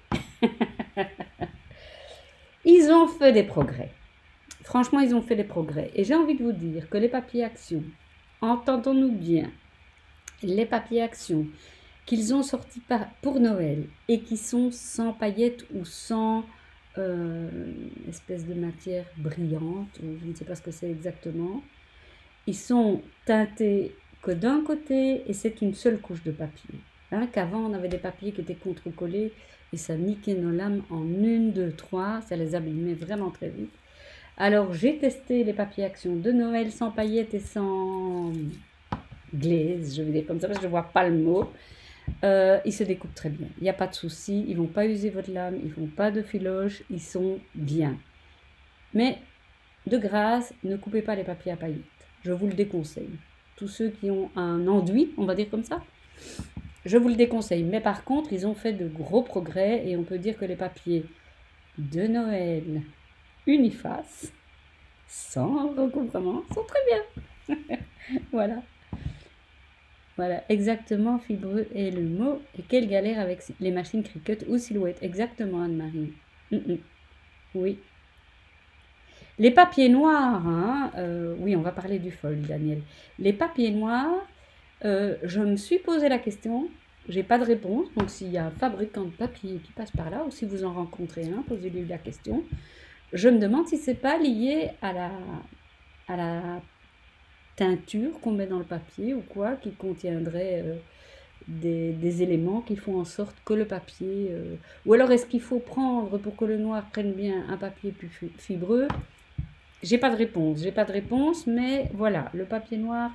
Ils ont fait des progrès. Franchement, ils ont fait des progrès. Et j'ai envie de vous dire que les papiers action, entendons-nous bien, les papiers action qu'ils ont sortis pour Noël et qui sont sans paillettes ou sans euh, espèce de matière brillante, ou je ne sais pas ce que c'est exactement, ils sont teintés que d'un côté et c'est une seule couche de papier. Hein, qu'avant on avait des papiers qui étaient contre-collés et ça niquait nos lames en une, deux, trois, ça les abîmait vraiment très vite. Alors, j'ai testé les papiers action de Noël sans paillettes et sans glaze, je vais dire comme ça parce que je ne vois pas le mot. Euh, ils se découpent très bien, il n'y a pas de souci, ils ne vont pas user votre lame, ils ne font pas de filoche, ils sont bien. Mais, de grâce, ne coupez pas les papiers à paillettes, je vous le déconseille. Tous ceux qui ont un enduit, on va dire comme ça, je vous le déconseille. Mais par contre, ils ont fait de gros progrès et on peut dire que les papiers de Noël uniface, sans recouvrement, sont très bien. Voilà. Voilà, exactement, fibreux est le mot. Et quelle galère avec les machines Cricut ou Silhouette. Exactement, Anne-Marie. Mm -mm. Oui. Les papiers noirs, hein, euh, oui, on va parler du foil, Daniel. Les papiers noirs, euh, je me suis posé la question, j'ai pas de réponse. Donc, s'il y a un fabricant de papier qui passe par là, ou si vous en rencontrez un, posez-lui la question. Je me demande si c'est pas lié à la, à la teinture qu'on met dans le papier ou quoi, qui contiendrait euh, des, des éléments qui font en sorte que le papier... Euh, ou alors est-ce qu'il faut prendre, pour que le noir prenne bien, un papier plus fibreux? J'ai pas de réponse, j'ai pas de réponse, mais voilà, le papier noir.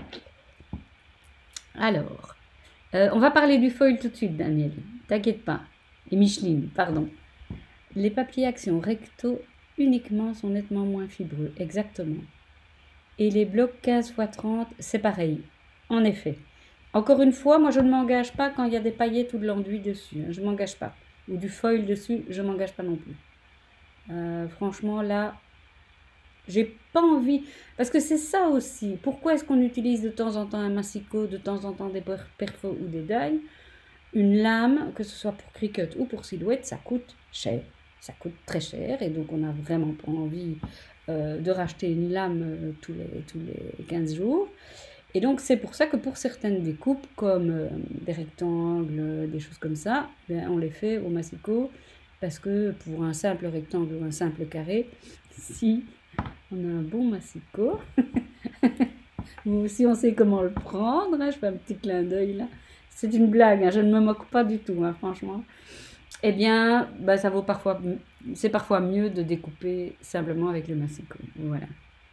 Alors, euh, on va parler du foil tout de suite, Daniel, t'inquiète pas. Et Micheline, pardon. Les papiers action recto uniquement sont nettement moins fibreux, exactement. Et les blocs quinze fois trente, c'est pareil, en effet. Encore une fois, moi je ne m'engage pas quand il y a des paillettes ou de l'enduit dessus, hein, je ne m'engage pas. Ou du foil dessus, je ne m'engage pas non plus. Euh, franchement, là, j'ai pas envie, parce que c'est ça aussi. Pourquoi est-ce qu'on utilise de temps en temps un massicot, de temps en temps des perfos ou des die? Une lame, que ce soit pour Cricut ou pour Silhouette, ça coûte cher. Ça coûte très cher et donc on n'a vraiment pas envie euh, de racheter une lame euh, tous, les, tous les quinze jours. Et donc c'est pour ça que pour certaines découpes, comme euh, des rectangles, des choses comme ça, ben, on les fait au massicot parce que pour un simple rectangle ou un simple carré, si on a un bon massicot, si on sait comment le prendre, hein, je fais un petit clin d'œil là, c'est une blague, hein, je ne me moque pas du tout, hein, franchement. Eh bien, bah, ça vaut parfois, c'est parfois mieux de découper simplement avec le massicot. Voilà.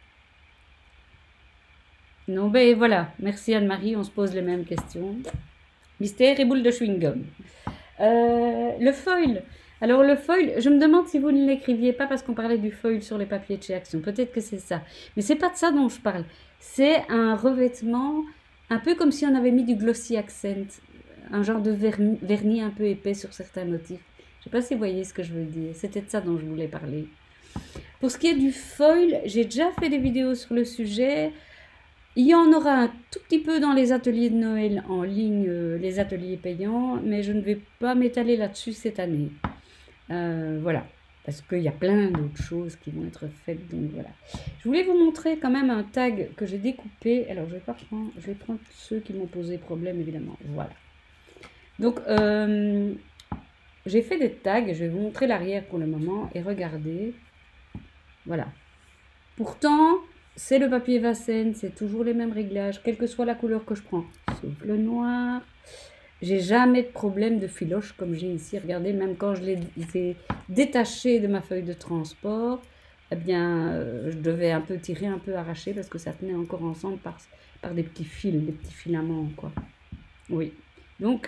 Non, ben voilà. Merci Anne-Marie, on se pose les mêmes questions. Mystère et boule de chewing-gum. Euh, le foil. Alors le foil, je me demande si vous ne l'écriviez pas parce qu'on parlait du foil sur les papiers de chez Action. Peut-être que c'est ça. Mais c'est pas de ça dont je parle. C'est un revêtement, un peu comme si on avait mis du glossy accent. Un genre de vernis, vernis un peu épais sur certains motifs. Je sais pas si vous voyez ce que je veux dire. C'était de ça dont je voulais parler. Pour ce qui est du foil, j'ai déjà fait des vidéos sur le sujet. Il y en aura un tout petit peu dans les ateliers de Noël en ligne, euh, les ateliers payants, mais je ne vais pas m'étaler là-dessus cette année. Euh, voilà, parce qu'il y a plein d'autres choses qui vont être faites, donc voilà. Je voulais vous montrer quand même un tag que j'ai découpé. Alors, je vais pas prendre, je vais prendre ceux qui m'ont posé problème, évidemment. Voilà. Donc, euh, j'ai fait des tags, je vais vous montrer l'arrière pour le moment, et regardez. Voilà. Pourtant, c'est le papier Vasen, c'est toujours les mêmes réglages, quelle que soit la couleur que je prends, sauf le noir. J'ai jamais de problème de filoche comme j'ai ici. Regardez, même quand je les ai détachés de ma feuille de transport, eh bien, euh, je devais un peu tirer, un peu arracher parce que ça tenait encore ensemble par, par des petits fils, des petits filaments, quoi. Oui. Donc,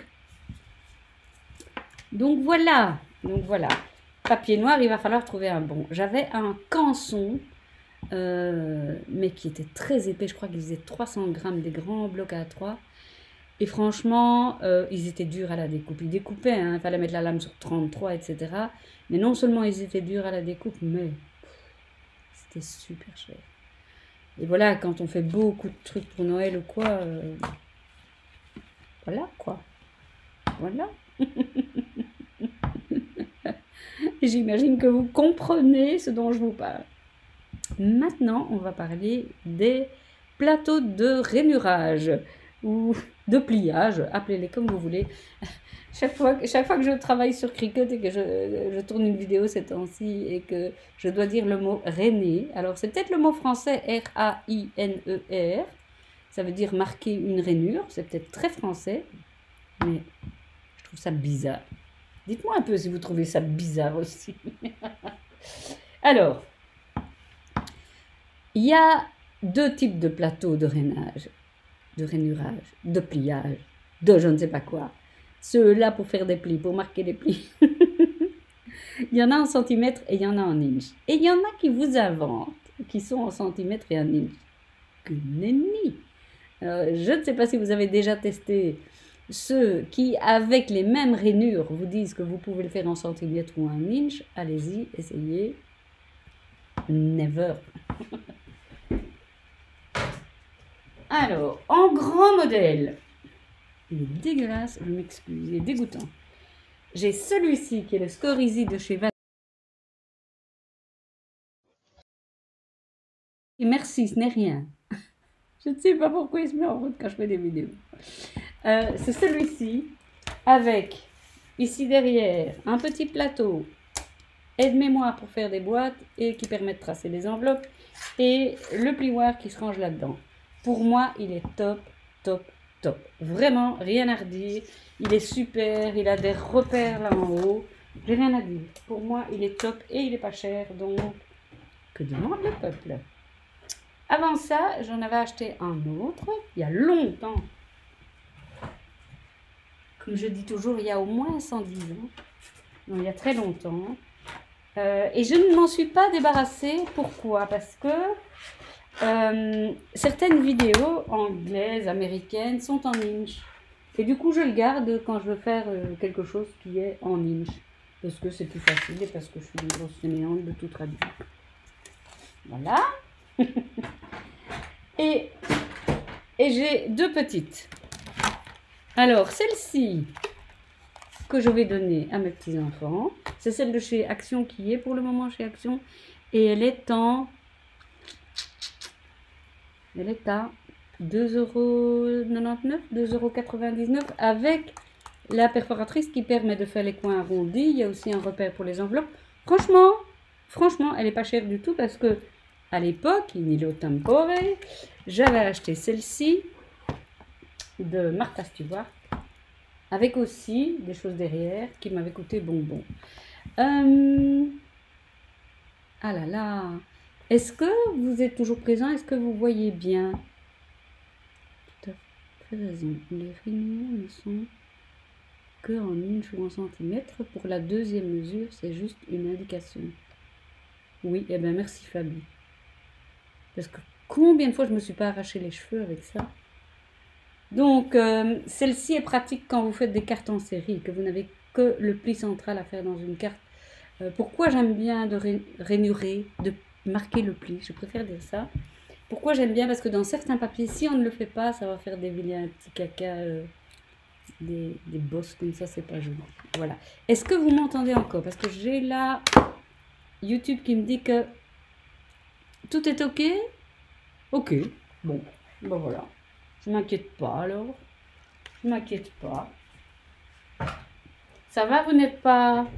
donc voilà. Donc voilà. Papier noir, il va falloir trouver un bon. J'avais un canson, euh, mais qui était très épais. Je crois qu'il faisait trois cents grammes, des grands blocs à trois. Et franchement, euh, ils étaient durs à la découpe. Ils découpaient, hein, il fallait mettre la lame sur trente-trois, et cetera. Mais non seulement ils étaient durs à la découpe, mais c'était super cher. Et voilà, quand on fait beaucoup de trucs pour Noël ou quoi, euh, voilà quoi. Voilà. J'imagine que vous comprenez ce dont je vous parle. Maintenant, on va parler des plateaux de rainurage ou de pliage, appelez-les comme vous voulez. Chaque fois, chaque fois que je travaille sur Cricut et que je, je tourne une vidéo ces temps-ci et que je dois dire le mot rainer, alors c'est peut-être le mot français R A I N E R, ça veut dire marquer une rainure, c'est peut-être très français, mais je trouve ça bizarre. Dites-moi un peu si vous trouvez ça bizarre aussi. Alors, il y a deux types de plateaux de rainage, de rainurage, de pliage, de je ne sais pas quoi. Ceux-là pour faire des plis, pour marquer les plis. Il y en a en centimètres et il y en a en inch. Et il y en a qui vous inventent, qui sont en centimètres et en inch. Que nenni. Alors, je ne sais pas si vous avez déjà testé ceux qui, avec les mêmes rainures, vous disent que vous pouvez le faire en centimètres ou en inch. Allez-y, essayez. Never. Alors, en grand modèle, il est dégueulasse, je m'excuse, il est dégoûtant. J'ai celui-ci qui est le Scorizi de chez Vasen. Et merci, ce n'est rien. Je ne sais pas pourquoi il se met en route quand je fais des vidéos. Euh, c'est celui-ci avec, ici derrière, un petit plateau aide-mémoire pour faire des boîtes et qui permet de tracer les enveloppes et le plioir qui se range là-dedans. Pour moi, il est top, top, top. Vraiment, rien à redire. Il est super, il a des repères là en haut. J'ai rien à dire. Pour moi, il est top et il est pas cher. Donc, que demande le peuple? Avant ça, j'en avais acheté un autre, il y a longtemps. Comme je dis toujours, il y a au moins cent dix ans. Donc, il y a très longtemps. Euh, et je ne m'en suis pas débarrassée. Pourquoi? Parce que euh, certaines vidéos anglaises, américaines sont en inch. Et du coup, je le garde quand je veux faire euh, quelque chose qui est en inch. Parce que c'est plus facile et parce que je suis une grosse fainéante de tout traduire. Voilà. et et j'ai deux petites. Alors, celle-ci que je vais donner à mes petits-enfants, c'est celle de chez Action qui est pour le moment chez Action. Et elle est en... Elle est à deux euros quatre-vingt-dix-neuf, deux euros quatre-vingt-dix-neuf avec la perforatrice qui permet de faire les coins arrondis. Il y a aussi un repère pour les enveloppes. Franchement, franchement, elle n'est pas chère du tout parce que à l'époque, in illo tempore, j'avais acheté celle-ci de Martha Stewart avec aussi des choses derrière qui m'avaient coûté bonbon. Euh... Ah là là, est-ce que vous êtes toujours présent? Est-ce que vous voyez bien? Tout à fait raison. Les rainures ne sont que en inch ou en centimètres. Pour la deuxième mesure, c'est juste une indication. Oui, et eh bien merci Fabi. Parce que combien de fois je me suis pas arraché les cheveux avec ça? Donc, euh, celle-ci est pratique quand vous faites des cartes en série, que vous n'avez que le pli central à faire dans une carte. Euh, pourquoi j'aime bien de ré rainurer, de marquer le pli, je préfère dire ça. Pourquoi j'aime bien? Parce que dans certains papiers, si on ne le fait pas, ça va faire des vilains petits caca, euh, des, des bosses comme ça, c'est pas joli. Voilà. Est-ce que vous m'entendez encore? Parce que j'ai là YouTube qui me dit que tout est ok. Ok, bon, ben voilà. Je m'inquiète pas alors. Je m'inquiète pas. Ça va, vous n'êtes pas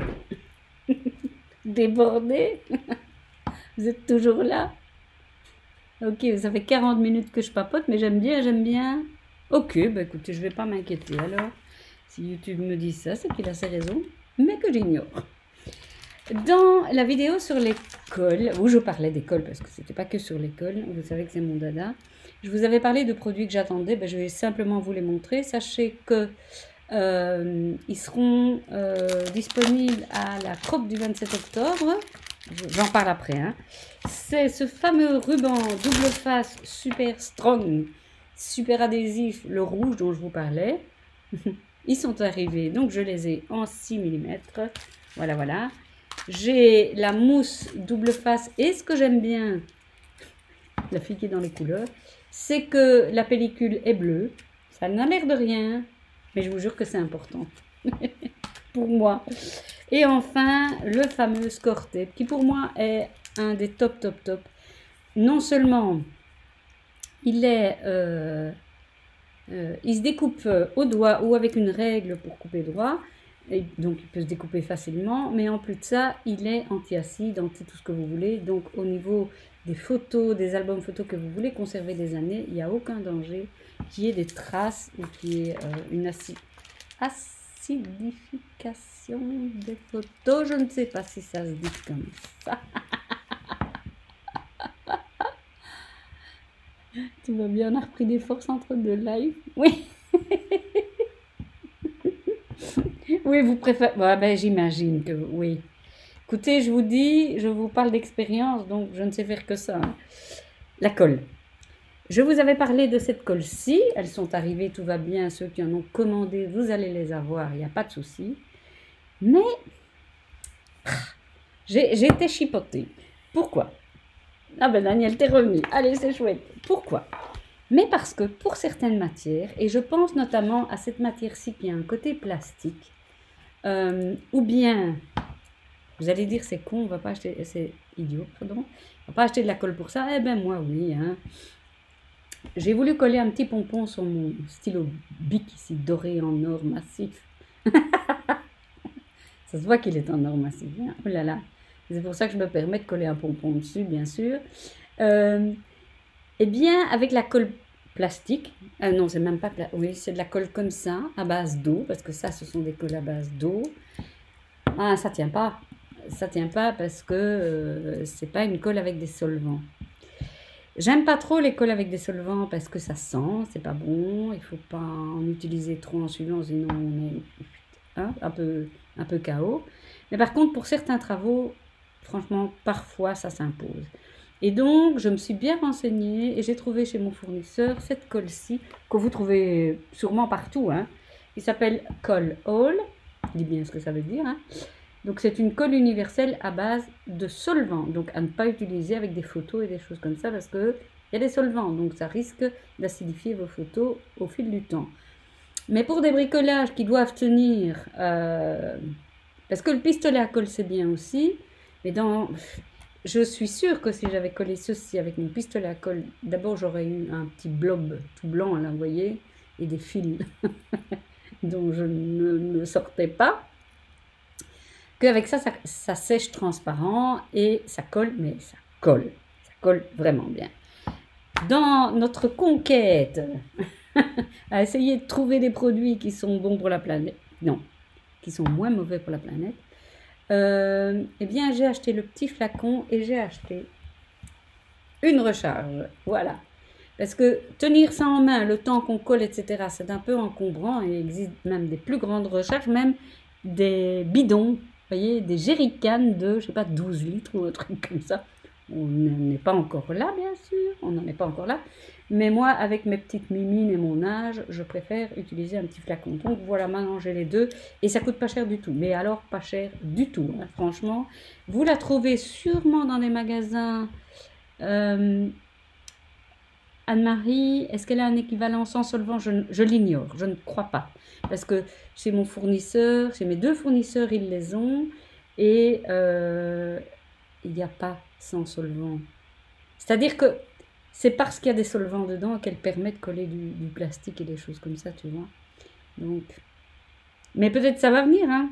débordé? Vous êtes toujours là? Ok, ça fait quarante minutes que je papote, mais j'aime bien, j'aime bien. Ok, bah écoutez, je vais pas m'inquiéter alors. Si YouTube me dit ça, c'est qu'il a ses raisons, mais que j'ignore. Dans la vidéo sur les cols, où je parlais des cols, parce que c'était pas que sur les cols, vous savez que c'est mon dada, je vous avais parlé de produits que j'attendais, ben je vais simplement vous les montrer. Sachez que euh, ils seront euh, disponibles à la CROP du vingt-sept octobre. J'en parle après. Hein. C'est ce fameux ruban double face super strong, super adhésif, le rouge dont je vous parlais. Ils sont arrivés, donc je les ai en six millimètres. Voilà, voilà. J'ai la mousse double face et ce que j'aime bien, la fille qui est dans les couleurs, c'est que la pellicule est bleue. Ça n'a l'air de rien, mais je vous jure que c'est important pour moi. Et enfin, le fameux Score Tape, qui pour moi est un des top, top, top. Non seulement il est, euh, euh, il se découpe au doigt ou avec une règle pour couper droit, et donc il peut se découper facilement, mais en plus de ça, il est anti-acide, anti tout ce que vous voulez. Donc au niveau des photos, des albums photos que vous voulez conserver des années, il n'y a aucun danger qu'il y ait des traces ou qu'il y ait euh, une acide. acidification des photos, je ne sais pas si ça se dit comme ça. Tout va bien, on a repris des forces entre deux lives. Oui. Oui, vous préférez... Ouais, ben, j'imagine que oui. Écoutez, je vous dis, je vous parle d'expérience, donc je ne sais faire que ça. Hein. La colle. Je vous avais parlé de cette colle-ci. Elles sont arrivées, tout va bien. Ceux qui en ont commandé, vous allez les avoir. Il n'y a pas de souci. Mais j'ai été chipotée. Pourquoi? Ah ben Daniel, t'es revenu. Allez, c'est chouette. Pourquoi? Mais parce que pour certaines matières, et je pense notamment à cette matière-ci qui a un côté plastique, euh, ou bien, vous allez dire c'est con, on va pas acheter, c'est idiot, pardon, on va pas acheter de la colle pour ça. Eh ben moi oui, hein. J'ai voulu coller un petit pompon sur mon stylo Bic ici, doré en or massif. Ça se voit qu'il est en or massif. Hein. Oh là là. C'est pour ça que je me permets de coller un pompon dessus, bien sûr. Euh, eh bien, avec la colle plastique, euh, non, c'est même pas plastique, oui, c'est de la colle comme ça, à base d'eau, parce que ça, ce sont des colles à base d'eau. Ah, ça tient pas. Ça tient pas parce que euh, c'est pas une colle avec des solvants. J'aime pas trop les colles avec des solvants parce que ça sent, c'est pas bon, il faut pas en utiliser trop en suivant, sinon on est hein, un peu, un peu K O. Mais par contre, pour certains travaux, franchement, parfois ça s'impose. Et donc, je me suis bien renseignée et j'ai trouvé chez mon fournisseur cette colle-ci, que vous trouvez sûrement partout. Hein. Il s'appelle Coll All, je dis bien ce que ça veut dire. Hein. Donc, c'est une colle universelle à base de solvants, donc à ne pas utiliser avec des photos et des choses comme ça, parce qu'il y a des solvants, donc ça risque d'acidifier vos photos au fil du temps. Mais pour des bricolages qui doivent tenir, euh, parce que le pistolet à colle, c'est bien aussi, mais dans... Je suis sûre que si j'avais collé ceci avec mon pistolet à colle, d'abord j'aurais eu un petit blob tout blanc, là, vous voyez, et des fils dont je ne me sortais pas. Qu'avec ça, ça, ça sèche transparent et ça colle, mais ça colle, ça colle vraiment bien. Dans notre conquête, à essayer de trouver des produits qui sont bons pour la planète, non, qui sont moins mauvais pour la planète, Euh, eh bien, j'ai acheté le petit flacon et j'ai acheté une recharge. Voilà. Parce que tenir ça en main, le temps qu'on colle, et cetera, c'est un peu encombrant. Il existe même des plus grandes recharges, même des bidons, vous voyez, des jerrycans de, je sais pas, douze litres ou un truc comme ça. On n'en est pas encore là, bien sûr, on n'en est pas encore là. Mais moi, avec mes petites mimines et mon âge, je préfère utiliser un petit flacon. Donc voilà, maintenant j'ai les deux et ça coûte pas cher du tout. Mais alors, pas cher du tout, hein, franchement. Vous la trouvez sûrement dans des magasins. Euh, Anne-Marie, est-ce qu'elle a un équivalent sans solvant? Je, je l'ignore, je ne crois pas. Parce que chez mon fournisseur, chez mes deux fournisseurs, ils les ont. Et euh, il n'y a pas sans solvant. C'est-à-dire que c'est parce qu'il y a des solvants dedans qu'elle permet de coller du, du plastique et des choses comme ça, tu vois. Donc, mais peut-être ça va venir, hein.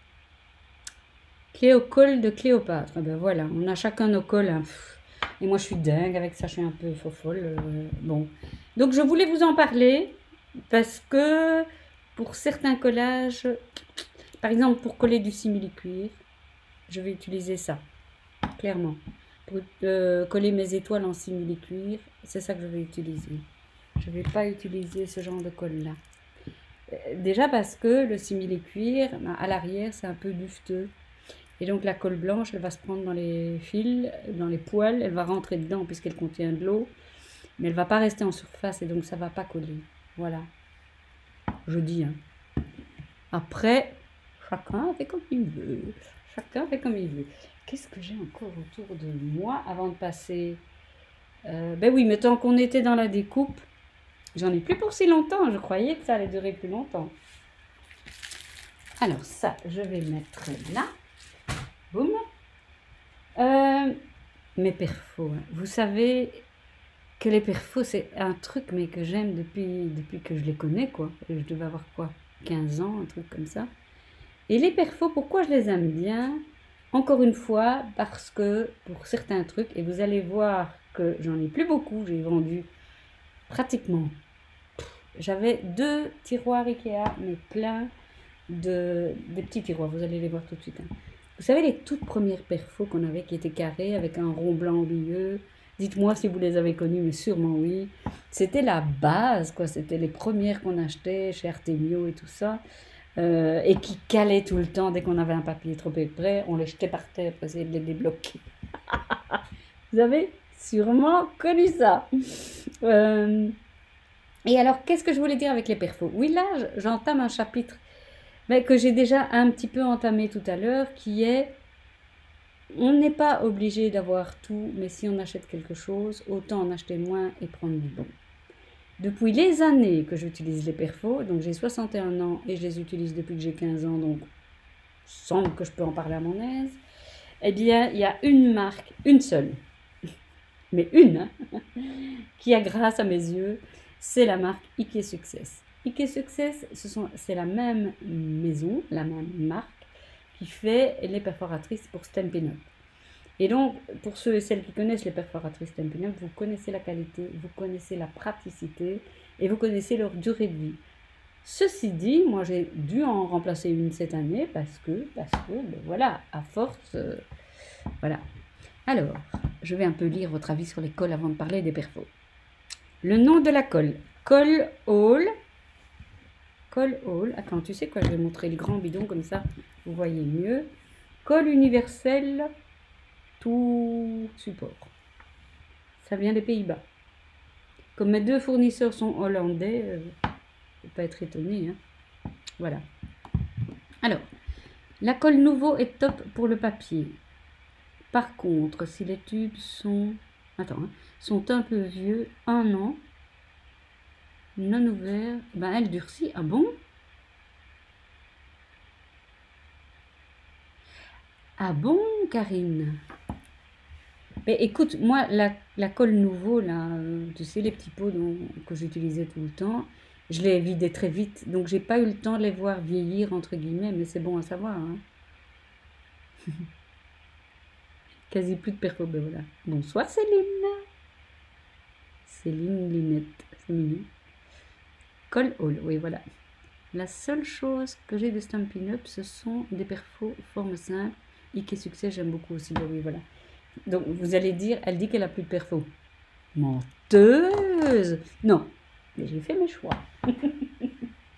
Cléocole de Cléopâtre. Ah ben voilà, on a chacun nos cols, hein. Et moi, je suis dingue avec ça, je suis un peu fofolle. Euh, bon. Donc, je voulais vous en parler parce que pour certains collages, par exemple, pour coller du simili-cuir, je vais utiliser ça, clairement. Pour euh, coller mes étoiles en simili-cuir, c'est ça que je vais utiliser. Je ne vais pas utiliser ce genre de colle-là. Euh, déjà parce que le simili-cuir, à l'arrière, c'est un peu dufteux. Et donc la colle blanche, elle va se prendre dans les fils, dans les poils, elle va rentrer dedans puisqu'elle contient de l'eau, mais elle ne va pas rester en surface et donc ça ne va pas coller. Voilà, je dis. Hein. Après, chacun fait comme il veut. Chacun fait comme il veut. Qu'est-ce que j'ai encore autour de moi avant de passer euh, Ben oui, mais tant qu'on était dans la découpe, j'en ai plus pour si longtemps. Je croyais que ça allait durer plus longtemps. Alors ça, je vais mettre là. Boum. Euh, mes perfos. Hein. Vous savez que les perfos, c'est un truc mais que j'aime depuis, depuis que je les connais, quoi. Je devais avoir quoi, quinze ans, un truc comme ça. Et les perfos, pourquoi je les aime bien? Encore une fois, parce que pour certains trucs, et vous allez voir que j'en ai plus beaucoup, j'ai vendu pratiquement. J'avais deux tiroirs Ikea, mais plein de des petits tiroirs, vous allez les voir tout de suite. Hein. Vous savez les toutes premières perfos qu'on avait qui étaient carrées avec un rond blanc au milieu? Dites-moi si vous les avez connues, mais sûrement oui. C'était la base, quoi. C'était les premières qu'on achetait chez Artemio et tout ça. Euh, et qui calaient tout le temps dès qu'on avait un papier trop épais. On les jetait par terre pour essayer de les débloquer. Vous avez sûrement connu ça. Euh, et alors, qu'est-ce que je voulais dire avec les perfos? Oui, là, j'entame un chapitre mais que j'ai déjà un petit peu entamé tout à l'heure, qui est, on n'est pas obligé d'avoir tout, mais si on achète quelque chose, autant en acheter moins et prendre du bon. Depuis les années que j'utilise les perfos, donc j'ai soixante et un ans et je les utilise depuis que j'ai quinze ans, donc semble que je peux en parler à mon aise, eh bien, il y a une marque, une seule, mais une, hein, qui a grâce à mes yeux, c'est la marque Ike Success. Ike Success, c'est la même maison, la même marque, qui fait les perforatrices pour Stampin' Up. Et donc, pour ceux et celles qui connaissent les perforatrices Stampin' Up, vous connaissez la qualité, vous connaissez la praticité et vous connaissez leur durée de vie. Ceci dit, moi j'ai dû en remplacer une cette année parce que, parce que ben voilà, à force, euh, voilà. Alors, je vais un peu lire votre avis sur les colles avant de parler des perfos. Le nom de la colle, Colle Hall. Colle Hall, attends, tu sais quoi, je vais montrer le grand bidon comme ça, vous voyez mieux. Colle universelle, tout support. Ça vient des Pays-Bas. Comme mes deux fournisseurs sont hollandais, euh, faut pas être étonné. Hein. Voilà. Alors, la colle nouveau est top pour le papier. Par contre, si les tubes sont, attends, hein, sont un peu vieux, un an, non ouvert, ben elle durcit. Ah bon? Ah bon, Karine? Mais écoute, moi, la, la colle nouveau, là, euh, tu sais, les petits pots dont, que j'utilisais tout le temps, je les vidais très vite. Donc, j'ai pas eu le temps de les voir vieillir, entre guillemets, mais c'est bon à savoir. Hein. Quasi plus de perfo, ben voilà. Bonsoir, Céline. Céline Linette, c'est mignon. Colle Hall, oui, voilà. La seule chose que j'ai de Stampin' Up, ce sont des perfos forme simple. Ike Success, j'aime beaucoup aussi. Ben oui, voilà. Donc, vous allez dire, elle dit qu'elle a plus de perfos. Menteuse! Non, mais j'ai fait mes choix.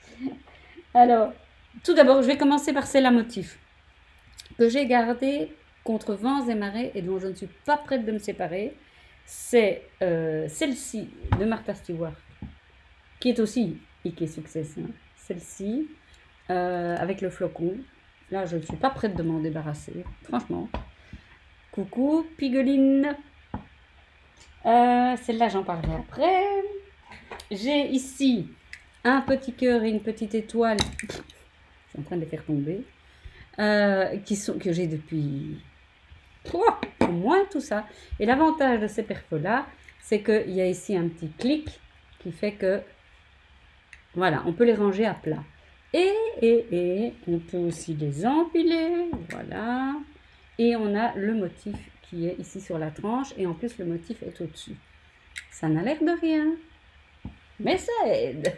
Alors, tout d'abord, je vais commencer par celle à motif que j'ai gardée contre vents et marées et dont je ne suis pas prête de me séparer, c'est euh, celle-ci de Martha Stewart, qui est aussi Ike Success, hein. Celle-ci, euh, avec le flocon. Là, je ne suis pas prête de m'en débarrasser, franchement. Coucou, Pigoline. Euh, Celle-là, j'en parlerai après. J'ai ici un petit cœur et une petite étoile. Je suis en train de les faire tomber. Euh, qui sont, que j'ai depuis oh, au moins tout ça. Et l'avantage de ces perfos-là, c'est qu'il y a ici un petit clic qui fait que, voilà, on peut les ranger à plat. Et, et, et, on peut aussi les empiler, voilà. Et on a le motif qui est ici sur la tranche, et en plus le motif est au-dessus. Ça n'a l'air de rien, mais ça aide.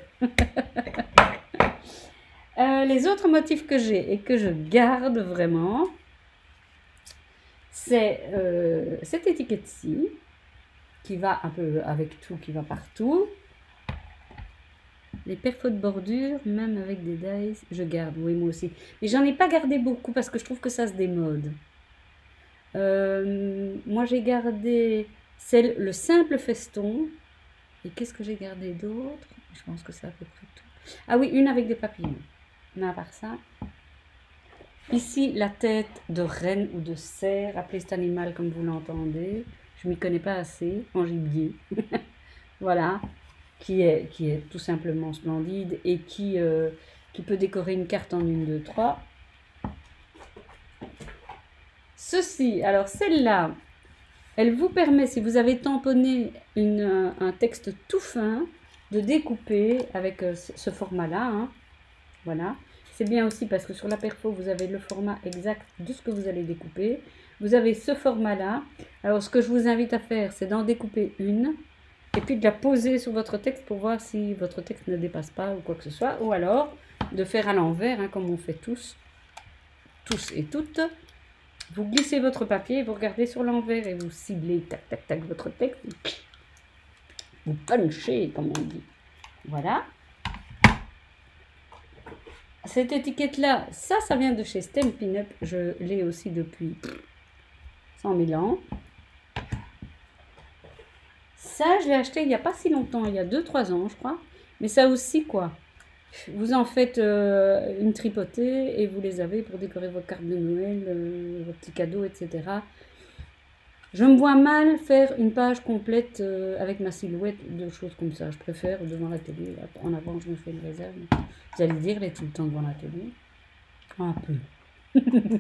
euh, les autres motifs que j'ai et que je garde vraiment, c'est euh, cette étiquette-ci, qui va un peu avec tout, qui va partout. Les perfos de bordure, même avec des dies, je garde, oui moi aussi. Mais j'en ai pas gardé beaucoup parce que je trouve que ça se démode. Euh, moi j'ai gardé celle, le simple feston. Et qu'est-ce que j'ai gardé d'autre? Je pense que c'est à peu près tout. Ah oui, une avec des papillons. Mais à part ça, ici la tête de reine ou de cerf, appelez cet animal comme vous l'entendez. Je m'y connais pas assez en gibier. Voilà. Qui est, qui est tout simplement splendide et qui, euh, qui peut décorer une carte en une, deux, trois. Ceci, alors celle-là, elle vous permet, si vous avez tamponné une, un texte tout fin, de découper avec euh, ce format-là. Hein. Voilà. C'est bien aussi parce que sur la perfo, vous avez le format exact de ce que vous allez découper. Vous avez ce format-là. Alors, ce que je vous invite à faire, c'est d'en découper une. Et puis de la poser sur votre texte pour voir si votre texte ne dépasse pas ou quoi que ce soit. Ou alors de faire à l'envers, hein, comme on fait tous, tous et toutes. Vous glissez votre papier, vous regardez sur l'envers et vous ciblez, tac, tac, tac, votre texte. Vous punchez, comme on dit. Voilà. Cette étiquette-là, ça, ça vient de chez Stampin' Up. Je l'ai aussi depuis cent mille ans. Ça, je l'ai acheté il n'y a pas si longtemps, il y a deux trois ans, je crois. Mais ça aussi, quoi. Vous en faites euh, une tripotée et vous les avez pour décorer vos cartes de Noël, euh, vos petits cadeaux, et cetera. Je me vois mal faire une page complète euh, avec ma silhouette, de choses comme ça. Je préfère devant la télé. En avant, je me fais une réserve. Vous allez dire, elle est tout le temps devant la télé. Un peu.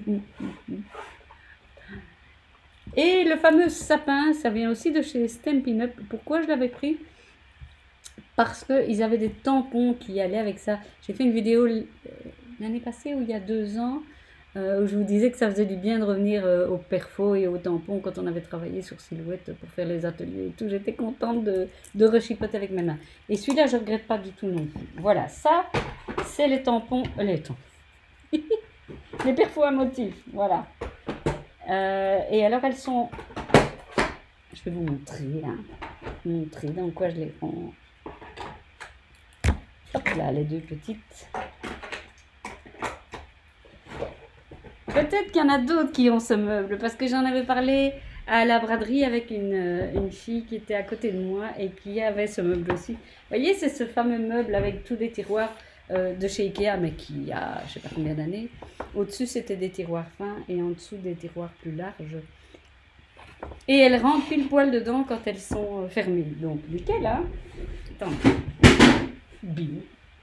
Et le fameux sapin, ça vient aussi de chez Stampin' Up. Pourquoi je l'avais pris? Parce qu'ils avaient des tampons qui allaient avec ça. J'ai fait une vidéo l'année passée ou il y a deux ans euh, où je vous disais que ça faisait du bien de revenir euh, au perfo et aux tampons quand on avait travaillé sur Silhouette pour faire les ateliers et tout. J'étais contente de, de rechipoter avec mes mains. Et celui-là, je ne regrette pas du tout non plus. Voilà, ça, c'est les tampons, euh, les tampons. Les perfos à motif, voilà. Euh, et alors, elles sont... Je vais vous montrer, hein. Montrer dans quoi je les rends. Hop là, les deux petites. Peut-être qu'il y en a d'autres qui ont ce meuble, parce que j'en avais parlé à la braderie avec une, une fille qui était à côté de moi et qui avait ce meuble aussi. Vous voyez, c'est ce fameux meuble avec tous les tiroirs euh, de chez Ikea, mais qui a, je ne sais pas combien d'années. Au-dessus, c'était des tiroirs fins et en dessous, des tiroirs plus larges. Et elles rentrent pile poil dedans quand elles sont fermées. Donc, nickel, hein. Attends. Bim.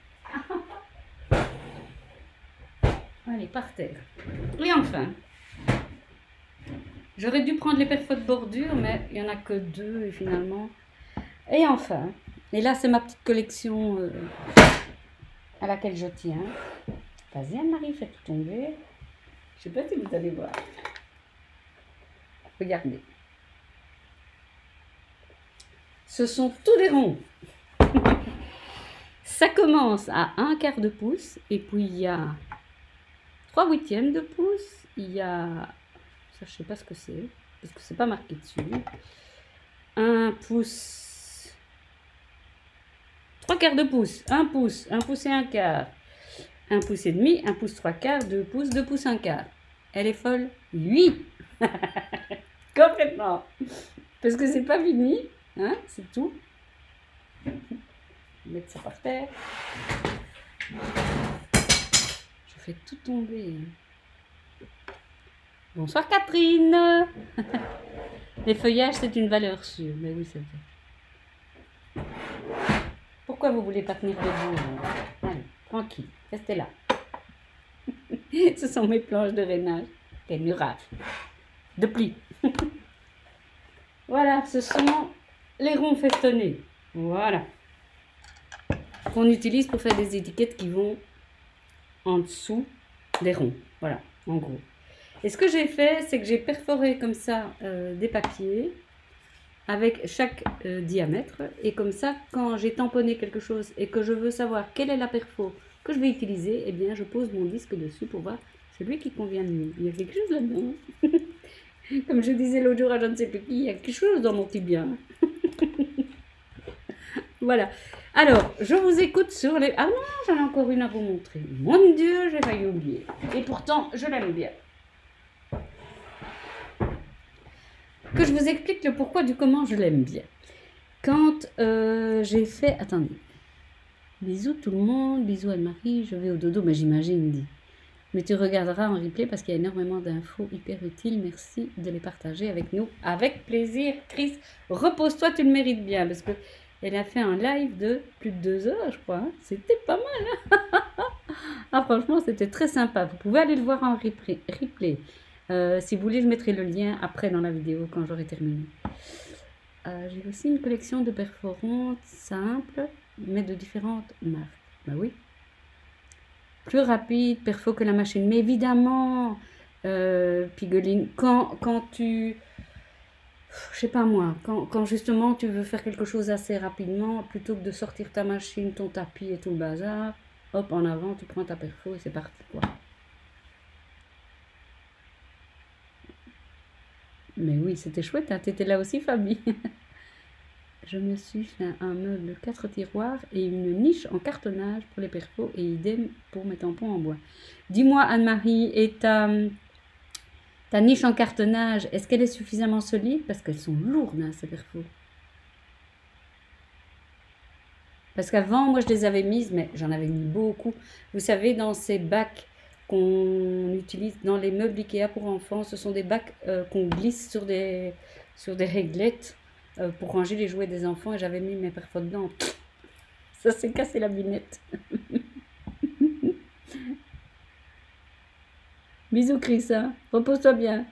Allez, par terre. Et enfin, j'aurais dû prendre les perfos de bordure, mais il n'y en a que deux et finalement. Et enfin, et là c'est ma petite collection euh, à laquelle je tiens. Vas-y Anne-Marie, fais tout tomber. Je ne sais pas si vous allez voir. Regardez. Ce sont tous des ronds. Ça commence à un quart de pouce et puis il y a trois huitièmes de pouce. Il y a, ça je sais pas ce que c'est parce que c'est pas marqué dessus. Un pouce, trois quarts de pouce, un pouce, un pouce et un quart, un pouce et demi, un pouce trois quarts, deux pouces, deux pouces un quart. Elle est folle, huit. Complètement. Parce que c'est pas fini, hein, c'est tout. Mettre ça par terre. Je fais tout tomber. Bonsoir Catherine. Les feuillages, c'est une valeur sûre. Mais oui, c'est vrai. Pourquoi vous voulez pas tenir debout? Allez, tranquille, restez là. Ce sont mes planches de rainage. Quel murage. De plis. Voilà, ce sont les ronds festonnés. Voilà. Qu'on utilise pour faire des étiquettes qui vont en dessous des ronds. Voilà, en gros. Et ce que j'ai fait, c'est que j'ai perforé comme ça euh, des papiers avec chaque euh, diamètre. Et comme ça, quand j'ai tamponné quelque chose et que je veux savoir quelle est la perfo que je vais utiliser, eh bien, je pose mon disque dessus pour voir celui qui convient le mieux. Il y a quelque chose là-dedans. Comme je disais l'autre jour à je ne sais plus qui, il y a quelque chose dans mon tibia. Voilà. Alors, je vous écoute sur les... Ah non, j'en ai encore une à vous montrer. Mon Dieu, j'ai failli oublier. Et pourtant, je l'aime bien. Que je vous explique le pourquoi du comment je l'aime bien. Quand euh, j'ai fait... Attendez. Bisous tout le monde, bisous Anne-Marie, je vais au dodo, mais j'imagine, dit. Mais tu regarderas en replay parce qu'il y a énormément d'infos hyper utiles. Merci de les partager avec nous. Avec plaisir, Chris. Repose-toi, tu le mérites bien. Parce que elle a fait un live de plus de deux heures, je crois. Hein. C'était pas mal. Hein. Ah, franchement, c'était très sympa. Vous pouvez aller le voir en replay. replay. Euh, si vous voulez, je mettrai le lien après dans la vidéo quand j'aurai terminé. Euh, J'ai aussi une collection de perforantes simples, mais de différentes marques. Bah oui. Plus rapide, perfo que la machine. Mais évidemment, euh, Pigoline, quand, quand tu... Je sais pas moi, quand, quand justement tu veux faire quelque chose assez rapidement, plutôt que de sortir ta machine, ton tapis et tout le bazar, hop, en avant, tu prends ta perfo et c'est parti, quoi. Mais oui, c'était chouette, hein, t'étais là aussi, Fabi. Je me suis fait un meuble de quatre tiroirs et une niche en cartonnage pour les perfos et idem pour mes tampons en bois. Dis-moi, Anne-Marie, et ta, ta niche en cartonnage, est-ce qu'elle est suffisamment solide? Parce qu'elles sont lourdes, hein, ces perfos. Parce qu'avant, moi, je les avais mises, mais j'en avais mis beaucoup. Vous savez, dans ces bacs qu'on utilise dans les meubles Ikea pour enfants, ce sont des bacs euh, qu'on glisse sur des, sur des réglettes. Euh, pour ranger les jouets des enfants et j'avais mis mes perfos dedans. Ça s'est cassé la binette. Bisous Chris, hein. Repose-toi bien.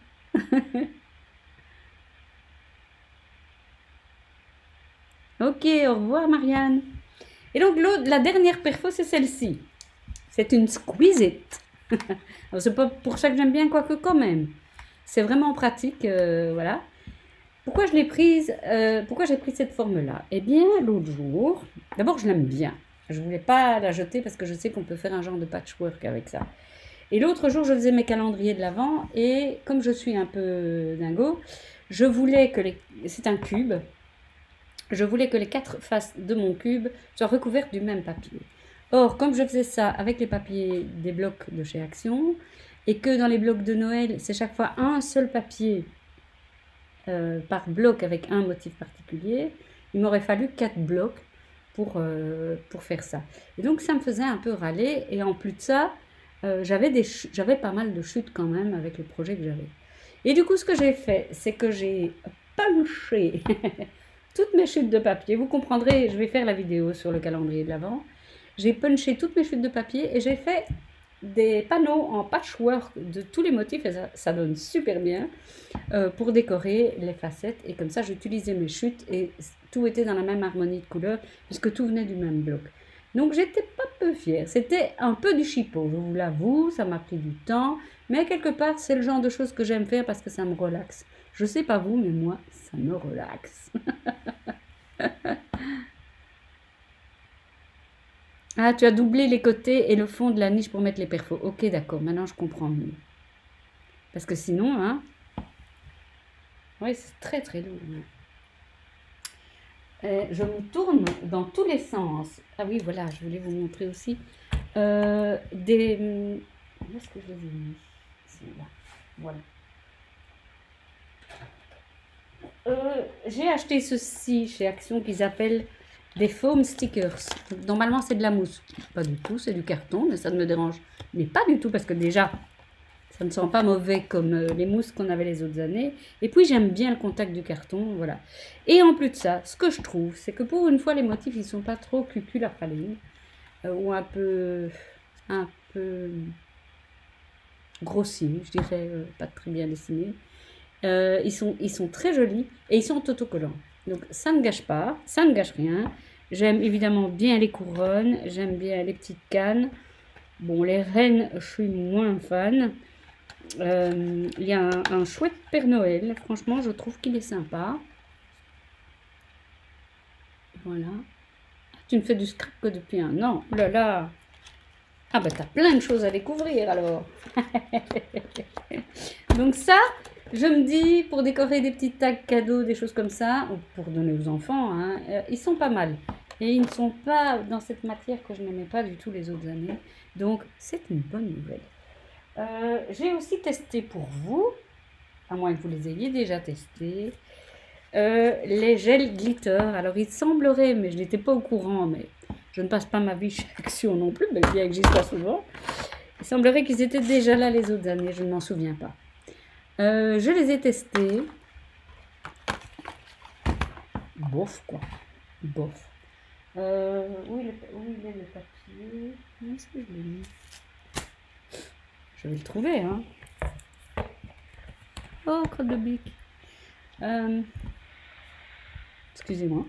Ok, au revoir Marianne. Et donc l'autre, la dernière perfo, c'est celle-ci. C'est une squeezette. C'est pas pour ça que j'aime bien, quoique quand même. C'est vraiment pratique, euh, voilà. Pourquoi je l'ai prise, euh, pourquoi j'ai pris cette forme-là? Eh bien, l'autre jour, d'abord, je l'aime bien. Je ne voulais pas la jeter parce que je sais qu'on peut faire un genre de patchwork avec ça. Et l'autre jour, je faisais mes calendriers de l'Avent et comme je suis un peu dingo, je voulais que les... C'est un cube. Je voulais que les quatre faces de mon cube soient recouvertes du même papier. Or, comme je faisais ça avec les papiers des blocs de chez Action et que dans les blocs de Noël, c'est chaque fois un seul papier Euh, par bloc avec un motif particulier, il m'aurait fallu quatre blocs pour, euh, pour faire ça. Et donc ça me faisait un peu râler et en plus de ça, euh, j'avais des j'avais pas mal de chutes quand même avec le projet que j'avais. Et du coup ce que j'ai fait, c'est que j'ai punché toutes mes chutes de papier. Vous comprendrez, je vais faire la vidéo sur le calendrier de l'Avent. J'ai punché toutes mes chutes de papier et j'ai fait des panneaux en patchwork de tous les motifs et ça, ça donne super bien euh, pour décorer les facettes et comme ça j'utilisais mes chutes et tout était dans la même harmonie de couleurs puisque tout venait du même bloc. Donc j'étais pas peu fière, c'était un peu du chipot, je vous l'avoue, ça m'a pris du temps, mais quelque part c'est le genre de choses que j'aime faire parce que ça me relaxe. Je sais pas vous, mais moi ça me relaxe. Ah, tu as doublé les côtés et le fond de la niche pour mettre les perfos. Ok, d'accord, maintenant je comprends mieux. Parce que sinon, hein... Oui, c'est très très lourd. Euh, je me tourne dans tous les sens. Ah oui, voilà, je voulais vous montrer aussi. Euh, des... Où est-ce que je les ai mis? Là. Voilà. euh, j'ai acheté ceci chez Action qu'ils appellent des foam stickers. Normalement, c'est de la mousse. Pas du tout, c'est du carton, mais ça ne me dérange. Mais pas du tout, parce que déjà, ça ne sent pas mauvais comme euh, les mousses qu'on avait les autres années. Et puis, j'aime bien le contact du carton, voilà. Et en plus de ça, ce que je trouve, c'est que pour une fois, les motifs, ils sont pas trop cucul à praline. Euh, ou un peu... un peu... grossis, je dirais, euh, pas très bien dessinés. Euh, ils, sont, ils sont très jolis et ils sont autocollants. Donc ça ne gâche pas, ça ne gâche rien. J'aime évidemment bien les couronnes, j'aime bien les petites cannes. Bon, les rennes, je suis moins fan. Euh, il y a un, un chouette Père Noël, franchement, je trouve qu'il est sympa. Voilà. Tu ne fais du scrap que depuis un an. Oh là là. Ah bah t'as plein de choses à découvrir alors. Donc ça, je me dis, pour décorer des petits tags cadeaux, des choses comme ça, ou pour donner aux enfants, hein, euh, ils sont pas mal. Et ils ne sont pas dans cette matière que je n'aimais pas du tout les autres années. Donc c'est une bonne nouvelle. Euh, J'ai aussi testé pour vous, à moins que vous les ayez déjà testés, euh, les gels glitter. Alors il semblerait, mais je n'étais pas au courant, mais je ne passe pas ma vie chez Action non plus, mais bien que j'y sois souvent. Il semblerait qu'ils étaient déjà là les autres années, je ne m'en souviens pas. Euh, je les ai testés. Bof, quoi. Bof. Euh, où, il est, où il est le papier? Où est-ce que je l'ai mis? Je vais le trouver, hein. Oh, crotte de bic. Euh, Excusez-moi.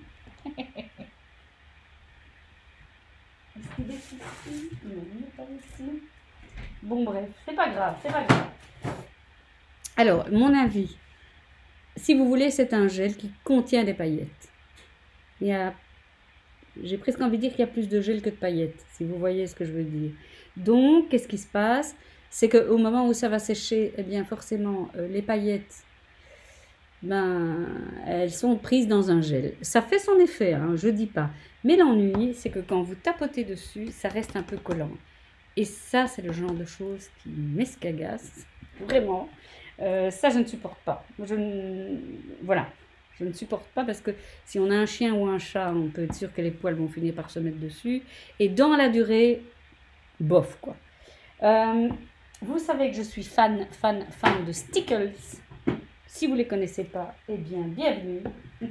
Est-ce qu'il est ici? Non, il n'est pas ici. Bon, bref, c'est pas grave, c'est pas grave. Alors, mon avis, si vous voulez, c'est un gel qui contient des paillettes. Il y a, j'ai presque envie de dire qu'il y a plus de gel que de paillettes, si vous voyez ce que je veux dire. Donc, qu'est-ce qui se passe? C'est qu'au moment où ça va sécher, eh bien, forcément, euh, les paillettes, ben, elles sont prises dans un gel. Ça fait son effet, hein, je dis pas. Mais l'ennui, c'est que quand vous tapotez dessus, ça reste un peu collant. Et ça, c'est le genre de choses qui m'escagasse, vraiment. Euh, ça, je ne supporte pas. Je ne... Voilà, je ne supporte pas parce que si on a un chien ou un chat, on peut être sûr que les poils vont finir par se mettre dessus. Et dans la durée, bof, quoi. Euh, vous savez que je suis fan, fan, fan de Stickles. Si vous ne les connaissez pas, eh bien, bienvenue.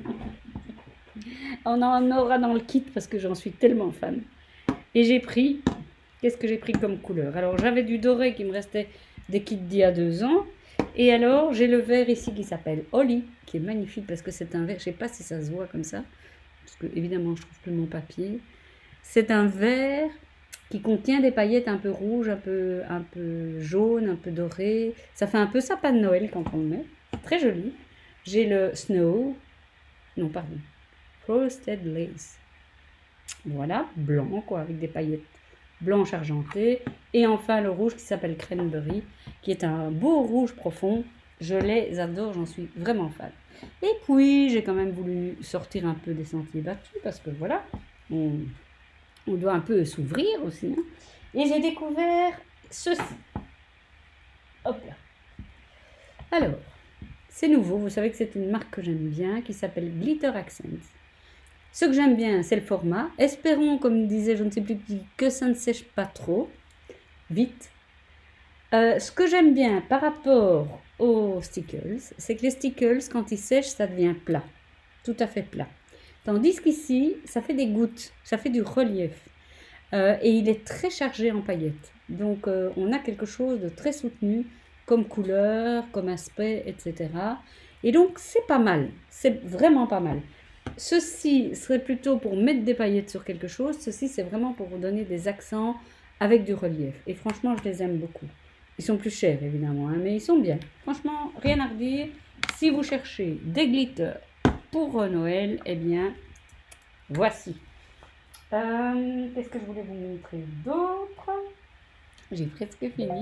On en aura dans le kit parce que j'en suis tellement fan. Et j'ai pris... Qu'est-ce que j'ai pris comme couleur? Alors, j'avais du doré qui me restait des kits d'il y a deux ans. Et alors, j'ai le vert ici qui s'appelle Holly, qui est magnifique parce que c'est un vert, je ne sais pas si ça se voit comme ça, parce que évidemment, je trouve plus mon papier. C'est un vert qui contient des paillettes un peu rouges, un peu, un peu jaunes, un peu dorées. Ça fait un peu sapin de Noël quand on le met. C'est très joli. J'ai le Snow, non, pardon, Frosted Lace. Voilà, blanc, quoi, avec des paillettes blanche argentée, et enfin le rouge qui s'appelle Cranberry, qui est un beau rouge profond. Je les adore, j'en suis vraiment fan. Et puis j'ai quand même voulu sortir un peu des sentiers battus parce que voilà, on, on doit un peu s'ouvrir aussi, hein. Et j'ai découvert ceci. Hop là. Alors, c'est nouveau, vous savez que c'est une marque que j'aime bien qui s'appelle Glitter Accents. Ce que j'aime bien, c'est le format. Espérons, comme disait je ne sais plus qui, que ça ne sèche pas trop vite. Euh, ce que j'aime bien par rapport aux stickers, c'est que les stickers, quand ils sèchent, ça devient plat. Tout à fait plat. Tandis qu'ici, ça fait des gouttes, ça fait du relief. Euh, et il est très chargé en paillettes. Donc, euh, on a quelque chose de très soutenu, comme couleur, comme aspect, et cetera. Et donc, c'est pas mal. C'est vraiment pas mal. Ceci serait plutôt pour mettre des paillettes sur quelque chose. Ceci, c'est vraiment pour vous donner des accents avec du relief. Et franchement, je les aime beaucoup. Ils sont plus chers, évidemment, hein, mais ils sont bien. Franchement, rien à redire. Si vous cherchez des glitters pour Noël, eh bien, voici. Euh, Qu'est-ce que je voulais vous montrer d'autre? J'ai presque fini.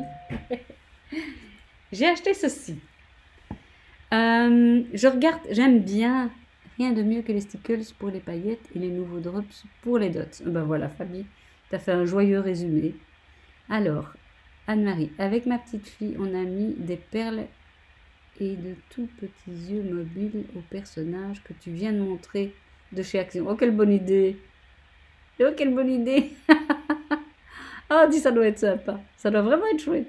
J'ai acheté ceci. Euh, je regarde, j'aime bien... Rien de mieux que les stickers pour les paillettes et les nouveaux drops pour les dots. Ben voilà, Fabi, tu as fait un joyeux résumé. Alors, Anne-Marie, avec ma petite fille, on a mis des perles et de tout petits yeux mobiles au personnage que tu viens de montrer de chez Action. Oh, quelle bonne idée! Oh, quelle bonne idée! Ah, dis, ça doit être sympa. Ça doit vraiment être chouette.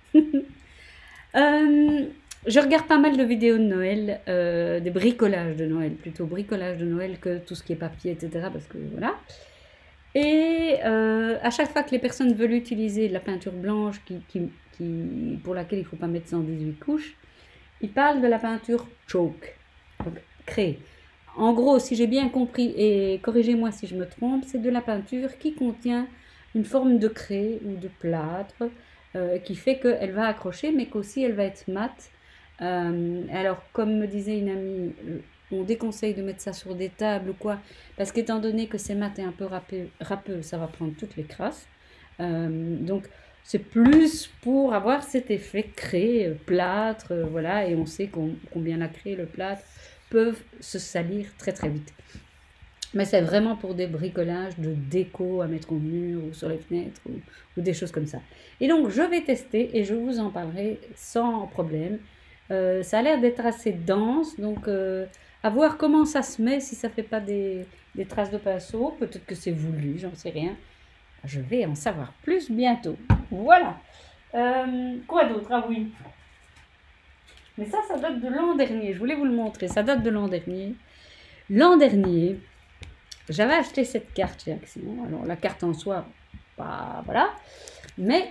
euh, je regarde pas mal de vidéos de Noël, euh, des bricolages de Noël, plutôt bricolage de Noël que tout ce qui est papier, et cetera. Parce que voilà. Et euh, à chaque fois que les personnes veulent utiliser de la peinture blanche qui, qui, qui, pour laquelle il ne faut pas mettre cent dix-huit couches, ils parlent de la peinture chalk, donc craie. En gros, si j'ai bien compris, et corrigez-moi si je me trompe, c'est de la peinture qui contient une forme de craie ou de plâtre euh, qui fait qu'elle va accrocher, mais qu'aussi elle va être mate. Euh, alors, comme me disait une amie, on déconseille de mettre ça sur des tables ou quoi, parce qu'étant donné que c'est mat et un peu râpeux, râpeux, ça va prendre toutes les crasses. Euh, donc, c'est plus pour avoir cet effet craie, plâtre, euh, voilà, et on sait combien la craie et le plâtre peuvent se salir très très vite. Mais c'est vraiment pour des bricolages de déco à mettre au mur ou sur les fenêtres ou, ou des choses comme ça. Et donc, je vais tester et je vous en parlerai sans problème. Euh, ça a l'air d'être assez dense, donc euh, à voir comment ça se met, si ça ne fait pas des, des traces de pinceau. Peut-être que c'est voulu, j'en sais rien. Je vais en savoir plus bientôt. Voilà. Euh, quoi d'autre? Ah oui. Mais ça, ça date de l'an dernier. Je voulais vous le montrer. Ça date de l'an dernier. L'an dernier, j'avais acheté cette carte chez Action. Alors, la carte en soi, pas... Voilà. Mais...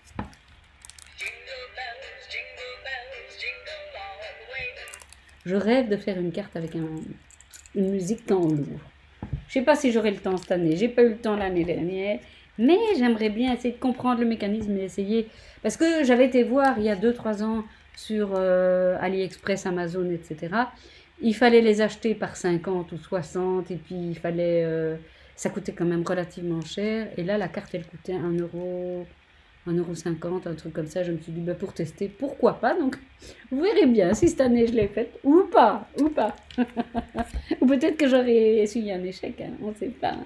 je rêve de faire une carte avec un, une musique en lourd. Je ne sais pas si j'aurai le temps cette année. J'ai pas eu le temps l'année dernière. Mais j'aimerais bien essayer de comprendre le mécanisme et essayer... Parce que j'avais été voir il y a deux trois ans sur euh, AliExpress, Amazon, et cetera. Il fallait les acheter par cinquante ou soixante. Et puis, il fallait... Euh, ça coûtait quand même relativement cher. Et là, la carte, elle coûtait un euro... un euro cinquante, un truc comme ça. Je me suis dit, bah, pour tester, pourquoi pas. Donc, vous verrez bien si cette année je l'ai faite ou pas, ou pas. Ou peut-être que j'aurais essuyé un échec, hein, on ne sait pas.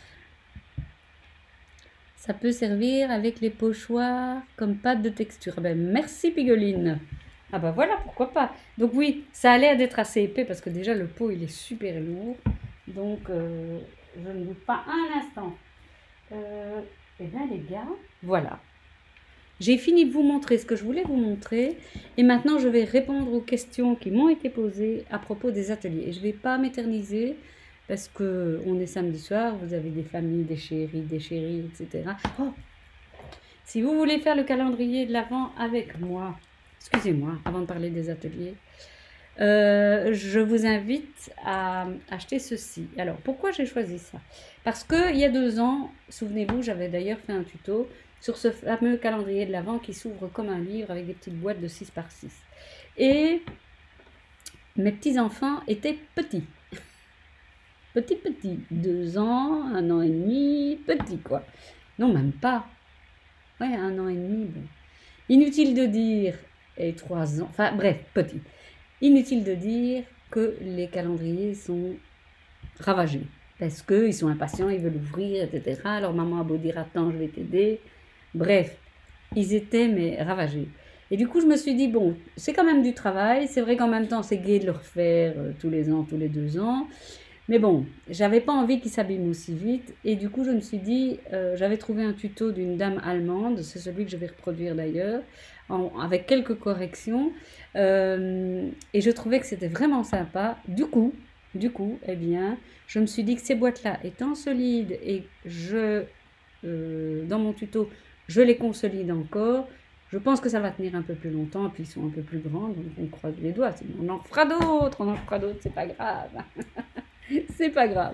Ça peut servir avec les pochoirs comme pâte de texture. Ben, merci Pigoline. Ah bah voilà, pourquoi pas. Donc oui, ça a l'air d'être assez épais parce que déjà le pot, il est super lourd. Donc, euh, je ne doute pas un instant. Euh, eh bien les gars, voilà. J'ai fini de vous montrer ce que je voulais vous montrer et maintenant je vais répondre aux questions qui m'ont été posées à propos des ateliers. Et je ne vais pas m'éterniser parce qu'on est samedi soir, vous avez des familles, des chéris, des chéris, et cetera. Oh, si vous voulez faire le calendrier de l'Avent avec moi, excusez-moi, avant de parler des ateliers, euh, je vous invite à acheter ceci. Alors, pourquoi j'ai choisi ça? Parce qu'il y a deux ans, souvenez-vous, j'avais d'ailleurs fait un tuto sur ce fameux calendrier de l'Avent qui s'ouvre comme un livre avec des petites boîtes de six par six. Et mes petits-enfants étaient petits. Petits, petits. Deux ans, un an et demi, petits quoi. Non, même pas. Ouais, un an et demi. Bon. Inutile de dire, et trois ans, enfin bref, petits. Inutile de dire que les calendriers sont ravagés. Parce qu'ils sont impatients, ils veulent ouvrir, et cetera. Alors maman a beau dire, attends, je vais t'aider. Bref, ils étaient mais ravagés. Et du coup, je me suis dit, bon, c'est quand même du travail. C'est vrai qu'en même temps, c'est gai de le refaire euh, tous les ans, tous les deux ans. Mais bon, j'avais pas envie qu'ils s'abîment aussi vite. Et du coup, je me suis dit, euh, j'avais trouvé un tuto d'une dame allemande. C'est celui que je vais reproduire d'ailleurs, avec quelques corrections. Euh, et je trouvais que c'était vraiment sympa. Du coup, du coup, eh bien, je me suis dit que ces boîtes-là étant solides et je, euh, dans mon tuto, je les consolide encore. Je pense que ça va tenir un peu plus longtemps, puis ils sont un peu plus grands, donc on croise les doigts. Sinon on en fera d'autres, on en fera d'autres, c'est pas grave. C'est pas grave.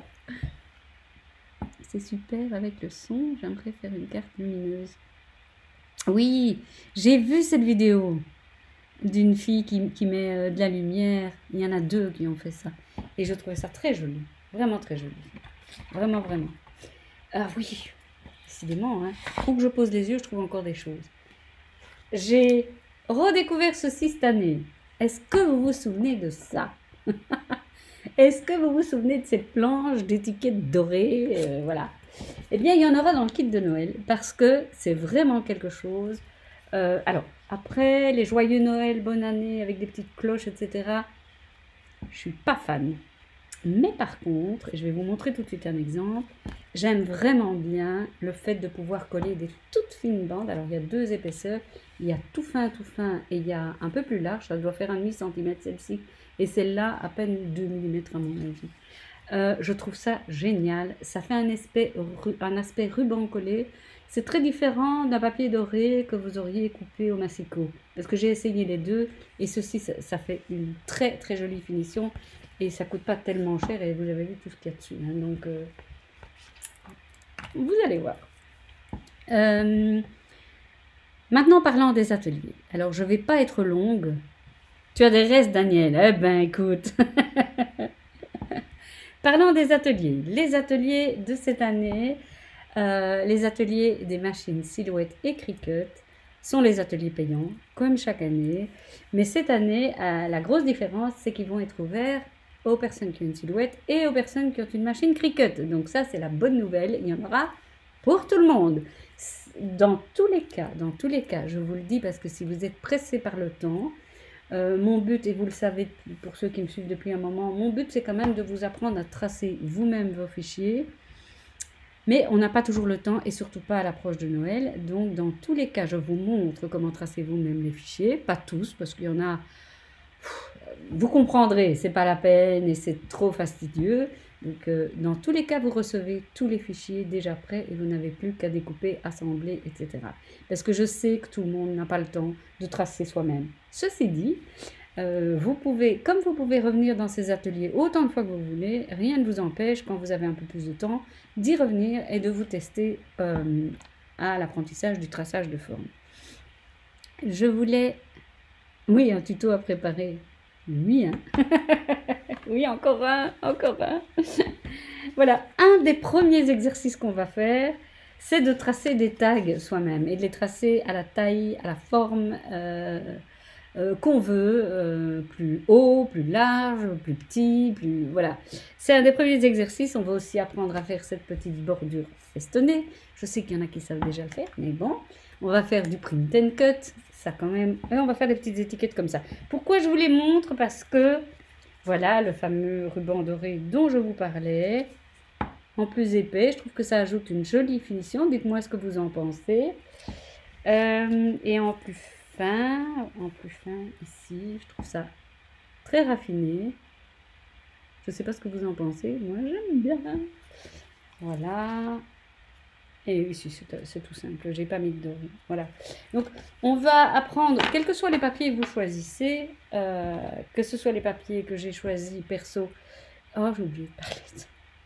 C'est super avec le son, j'aimerais faire une carte lumineuse. Oui, j'ai vu cette vidéo d'une fille qui, qui met de la lumière. Il y en a deux qui ont fait ça. Et je trouvais ça très joli, vraiment très joli. Vraiment, vraiment. Ah oui, décidément, hein. Où que je pose les yeux, je trouve encore des choses. J'ai redécouvert ceci cette année. Est-ce que vous vous souvenez de ça? Est-ce que vous vous souvenez de cette planche d'étiquettes dorées? euh, Voilà. Eh bien, il y en aura dans le kit de Noël parce que c'est vraiment quelque chose. Euh, alors, Après, les joyeux Noël, bonne année, avec des petites cloches, et cetera, je suis pas fan. Mais par contre, et je vais vous montrer tout de suite un exemple, j'aime vraiment bien le fait de pouvoir coller des toutes fines bandes. Alors, il y a deux épaisseurs, il y a tout fin, tout fin, et il y a un peu plus large, ça doit faire un demi centimètre celle-ci, et celle-là, à peine deux millimètres à mon avis. Euh, je trouve ça génial, ça fait un aspect, un aspect ruban collé. C'est très différent d'un papier doré que vous auriez coupé au massicot. Parce que j'ai essayé les deux, et ceci, ça, ça fait une très très jolie finition. Et ça coûte pas tellement cher, et vous avez vu tout ce qu'il y a dessus. Hein, donc, euh, vous allez voir. Euh, maintenant, parlant des ateliers. Alors, je vais pas être longue. Tu as des restes, Daniel? Eh ben, écoute. Parlons des ateliers. Les ateliers de cette année, euh, les ateliers des machines Silhouette et Cricut sont les ateliers payants, comme chaque année. Mais cette année, euh, la grosse différence, c'est qu'ils vont être ouverts aux personnes qui ont une Silhouette et aux personnes qui ont une machine Cricut. Donc ça, c'est la bonne nouvelle. Il y en aura pour tout le monde. Dans tous les cas, dans tous les cas, je vous le dis parce que si vous êtes pressé par le temps, euh, mon but, et vous le savez pour ceux qui me suivent depuis un moment, mon but c'est quand même de vous apprendre à tracer vous-même vos fichiers. Mais on n'a pas toujours le temps et surtout pas à l'approche de Noël. Donc dans tous les cas, je vous montre comment tracer vous-même les fichiers. Pas tous, parce qu'il y en a... Vous comprendrez, c'est pas la peine et c'est trop fastidieux. Donc euh, dans tous les cas, vous recevez tous les fichiers déjà prêts et vous n'avez plus qu'à découper, assembler, et cetera. Parce que je sais que tout le monde n'a pas le temps de tracer soi-même. Ceci dit, euh, vous pouvez, comme vous pouvez revenir dans ces ateliers autant de fois que vous voulez, rien ne vous empêche, quand vous avez un peu plus de temps, d'y revenir et de vous tester euh, à l'apprentissage du traçage de forme. Je voulais... Oui, un tuto à préparer. Oui, hein. Oui, encore un, encore un. Voilà, un des premiers exercices qu'on va faire, c'est de tracer des tags soi-même et de les tracer à la taille, à la forme euh, euh, qu'on veut, euh, plus haut, plus large, plus petit, plus... Voilà. C'est un des premiers exercices. On va aussi apprendre à faire cette petite bordure festonnée. Je sais qu'il y en a qui savent déjà le faire, mais bon. On va faire du print and cut, ça quand même. Et on va faire des petites étiquettes comme ça. Pourquoi je vous les montre? Parce que, voilà, le fameux ruban doré dont je vous parlais, en plus épais, je trouve que ça ajoute une jolie finition. Dites-moi ce que vous en pensez. Euh, et en plus fin, en plus fin ici, je trouve ça très raffiné. Je ne sais pas ce que vous en pensez. Moi, j'aime bien. Voilà. Et ici, c'est tout simple, j'ai pas mis de doré. Voilà. Donc, on va apprendre, quels que soient les papiers que vous choisissez, euh, que ce soit les papiers que j'ai choisis perso. Oh, j'ai oublié de parler de ça.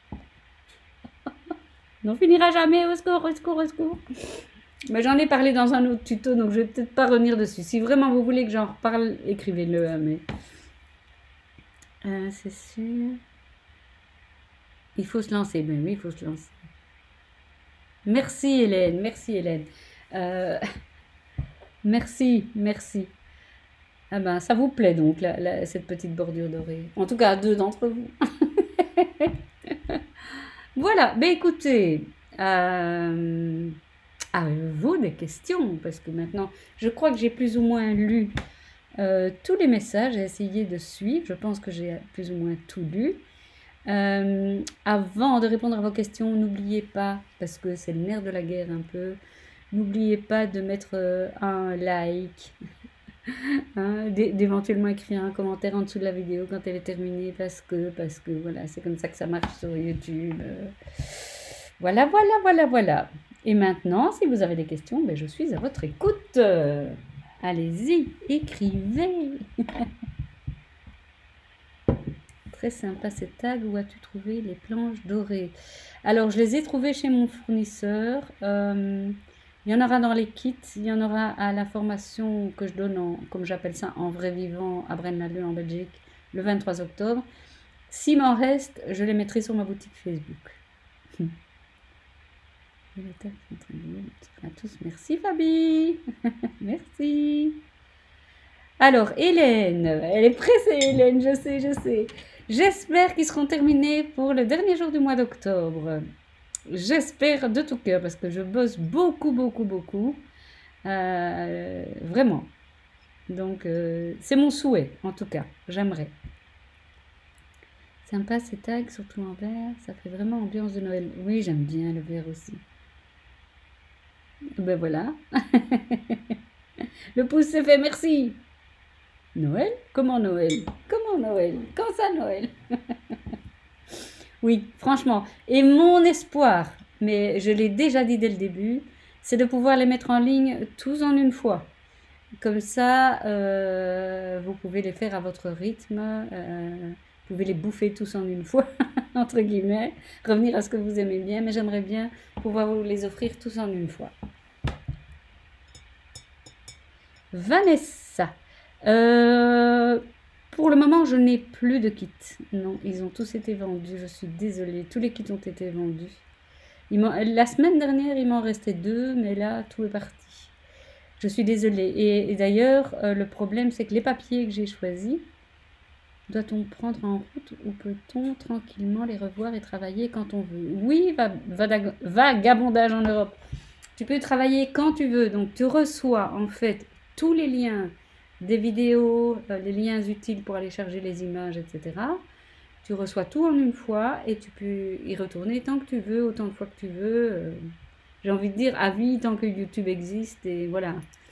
On finira jamais, au secours, au secours, au secours. Mais j'en ai parlé dans un autre tuto, donc je vais peut-être pas revenir dessus. Si vraiment vous voulez que j'en reparle, écrivez-le. Hein, mais euh, c'est sûr. Il faut se lancer, ben oui, il faut se lancer. Merci Hélène, merci Hélène. Euh, merci, merci. Ah ben, ça vous plaît donc, la, la, cette petite bordure dorée. En tout cas, à deux d'entre vous. Voilà, ben écoutez, euh, avez-vous des questions? Parce que maintenant, je crois que j'ai plus ou moins lu euh, tous les messages, j'ai essayé de suivre, je pense que j'ai plus ou moins tout lu. Euh, avant de répondre à vos questions, n'oubliez pas, parce que c'est le nerf de la guerre un peu, n'oubliez pas de mettre euh, un like, hein, d'éventuellement écrire un commentaire en dessous de la vidéo quand elle est terminée, parce que, parce que voilà, c'est comme ça que ça marche sur YouTube. Voilà, voilà, voilà, voilà. Et maintenant, si vous avez des questions, ben, je suis à votre écoute. Allez-y, écrivez. Très sympa ces tags. Où as-tu trouvé les planches dorées? Alors, je les ai trouvées chez mon fournisseur. Euh, il y en aura dans les kits. Il y en aura à la formation que je donne, en, comme j'appelle ça, en vrai vivant à Braine-l'Alleud en Belgique, le vingt-trois octobre. S'il m'en reste, je les mettrai sur ma boutique Facebook. Les tags sont très beaux. À tous, merci Fabi. Merci. Alors, Hélène, elle est pressée, Hélène, je sais, je sais. J'espère qu'ils seront terminés pour le dernier jour du mois d'octobre. J'espère de tout cœur parce que je bosse beaucoup, beaucoup, beaucoup. Euh, vraiment. Donc, euh, c'est mon souhait, en tout cas. J'aimerais. Sympa ces tags, surtout en vert. Ça fait vraiment ambiance de Noël. Oui, j'aime bien le vert aussi. Ben voilà. Le pouce s'est fait, merci. Noël? Comment Noël? Comment Noël? Quand ça Noël? Oui, franchement. Et mon espoir, mais je l'ai déjà dit dès le début, c'est de pouvoir les mettre en ligne tous en une fois. Comme ça, euh, vous pouvez les faire à votre rythme. Euh, vous pouvez les bouffer tous en une fois, entre guillemets. Revenir à ce que vous aimez bien, mais j'aimerais bien pouvoir vous les offrir tous en une fois. Vanessa. Euh, pour le moment, je n'ai plus de kits. Non, ils ont tous été vendus. Je suis désolée. Tous les kits ont été vendus. Il la semaine dernière, il m'en restait deux, mais là, tout est parti. Je suis désolée. Et, et d'ailleurs, euh, le problème, c'est que les papiers que j'ai choisis, doit-on prendre en route ou peut-on tranquillement les revoir et travailler quand on veut? Oui, va, va, vagabondage en Europe. Tu peux travailler quand tu veux. Donc, tu reçois en fait tous les liens des vidéos, euh, les liens utiles pour aller charger les images, et cetera. Tu reçois tout en une fois et tu peux y retourner tant que tu veux, autant de fois que tu veux. Euh, j'ai envie de dire à vie tant que YouTube existe et voilà.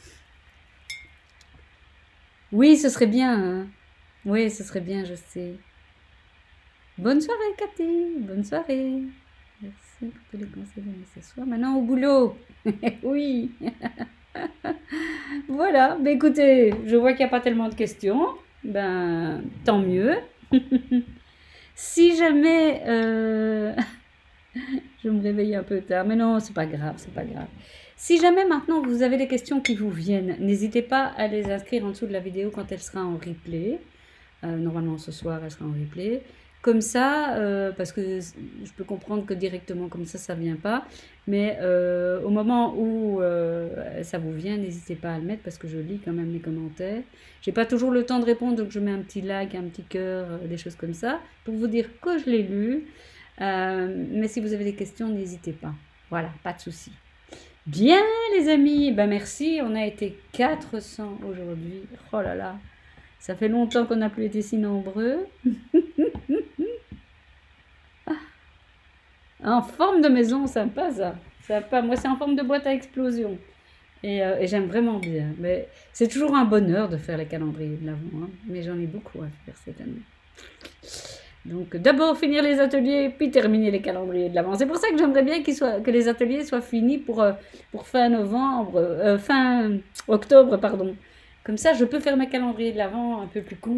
Oui, ce serait bien. Hein. Oui, ce serait bien, je sais. Bonne soirée, Cathy. Bonne soirée. Merci pour tous les conseils donnés ce soir. Maintenant au boulot. Oui. Voilà. Ben, écoutez, je vois qu'il n'y a pas tellement de questions. Ben, tant mieux. Si jamais... Euh... je me réveille un peu tard. Mais non, c'est pas grave, c'est pas grave. Si jamais maintenant vous avez des questions qui vous viennent, n'hésitez pas à les inscrire en dessous de la vidéo quand elle sera en replay. Euh, normalement ce soir elle sera en replay. Comme ça, euh, parce que je peux comprendre que directement comme ça, ça ne vient pas. Mais euh, au moment où euh, ça vous vient, n'hésitez pas à le mettre parce que je lis quand même les commentaires. Je n'ai pas toujours le temps de répondre, donc je mets un petit like, un petit cœur, euh, des choses comme ça, pour vous dire que je l'ai lu. Euh, mais si vous avez des questions, n'hésitez pas. Voilà, pas de souci. Bien les amis, ben merci, on a été quatre cents aujourd'hui. Oh là là, ça fait longtemps qu'on n'a plus été si nombreux. En forme de maison, sympa ça. Sympa. Moi, c'est en forme de boîte à explosion. Et, euh, et j'aime vraiment bien. Mais c'est toujours un bonheur de faire les calendriers de l'Avent. Hein. Mais j'en ai beaucoup à faire cette année. Donc, d'abord finir les ateliers, puis terminer les calendriers de l'Avent. C'est pour ça que j'aimerais bien qu'ils soient, que les ateliers soient finis pour, euh, pour fin novembre, euh, fin octobre, pardon. Comme ça, je peux faire mes calendriers de l'Avent un peu plus cool.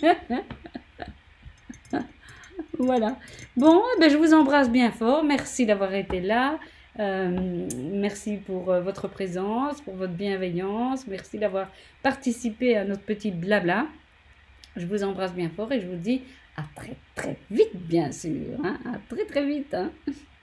Voilà. Bon, ben, je vous embrasse bien fort. Merci d'avoir été là. Euh, merci pour euh, votre présence, pour votre bienveillance. Merci d'avoir participé à notre petit blabla. Je vous embrasse bien fort et je vous dis à très très vite, bien sûr. Hein, à très très vite. Hein.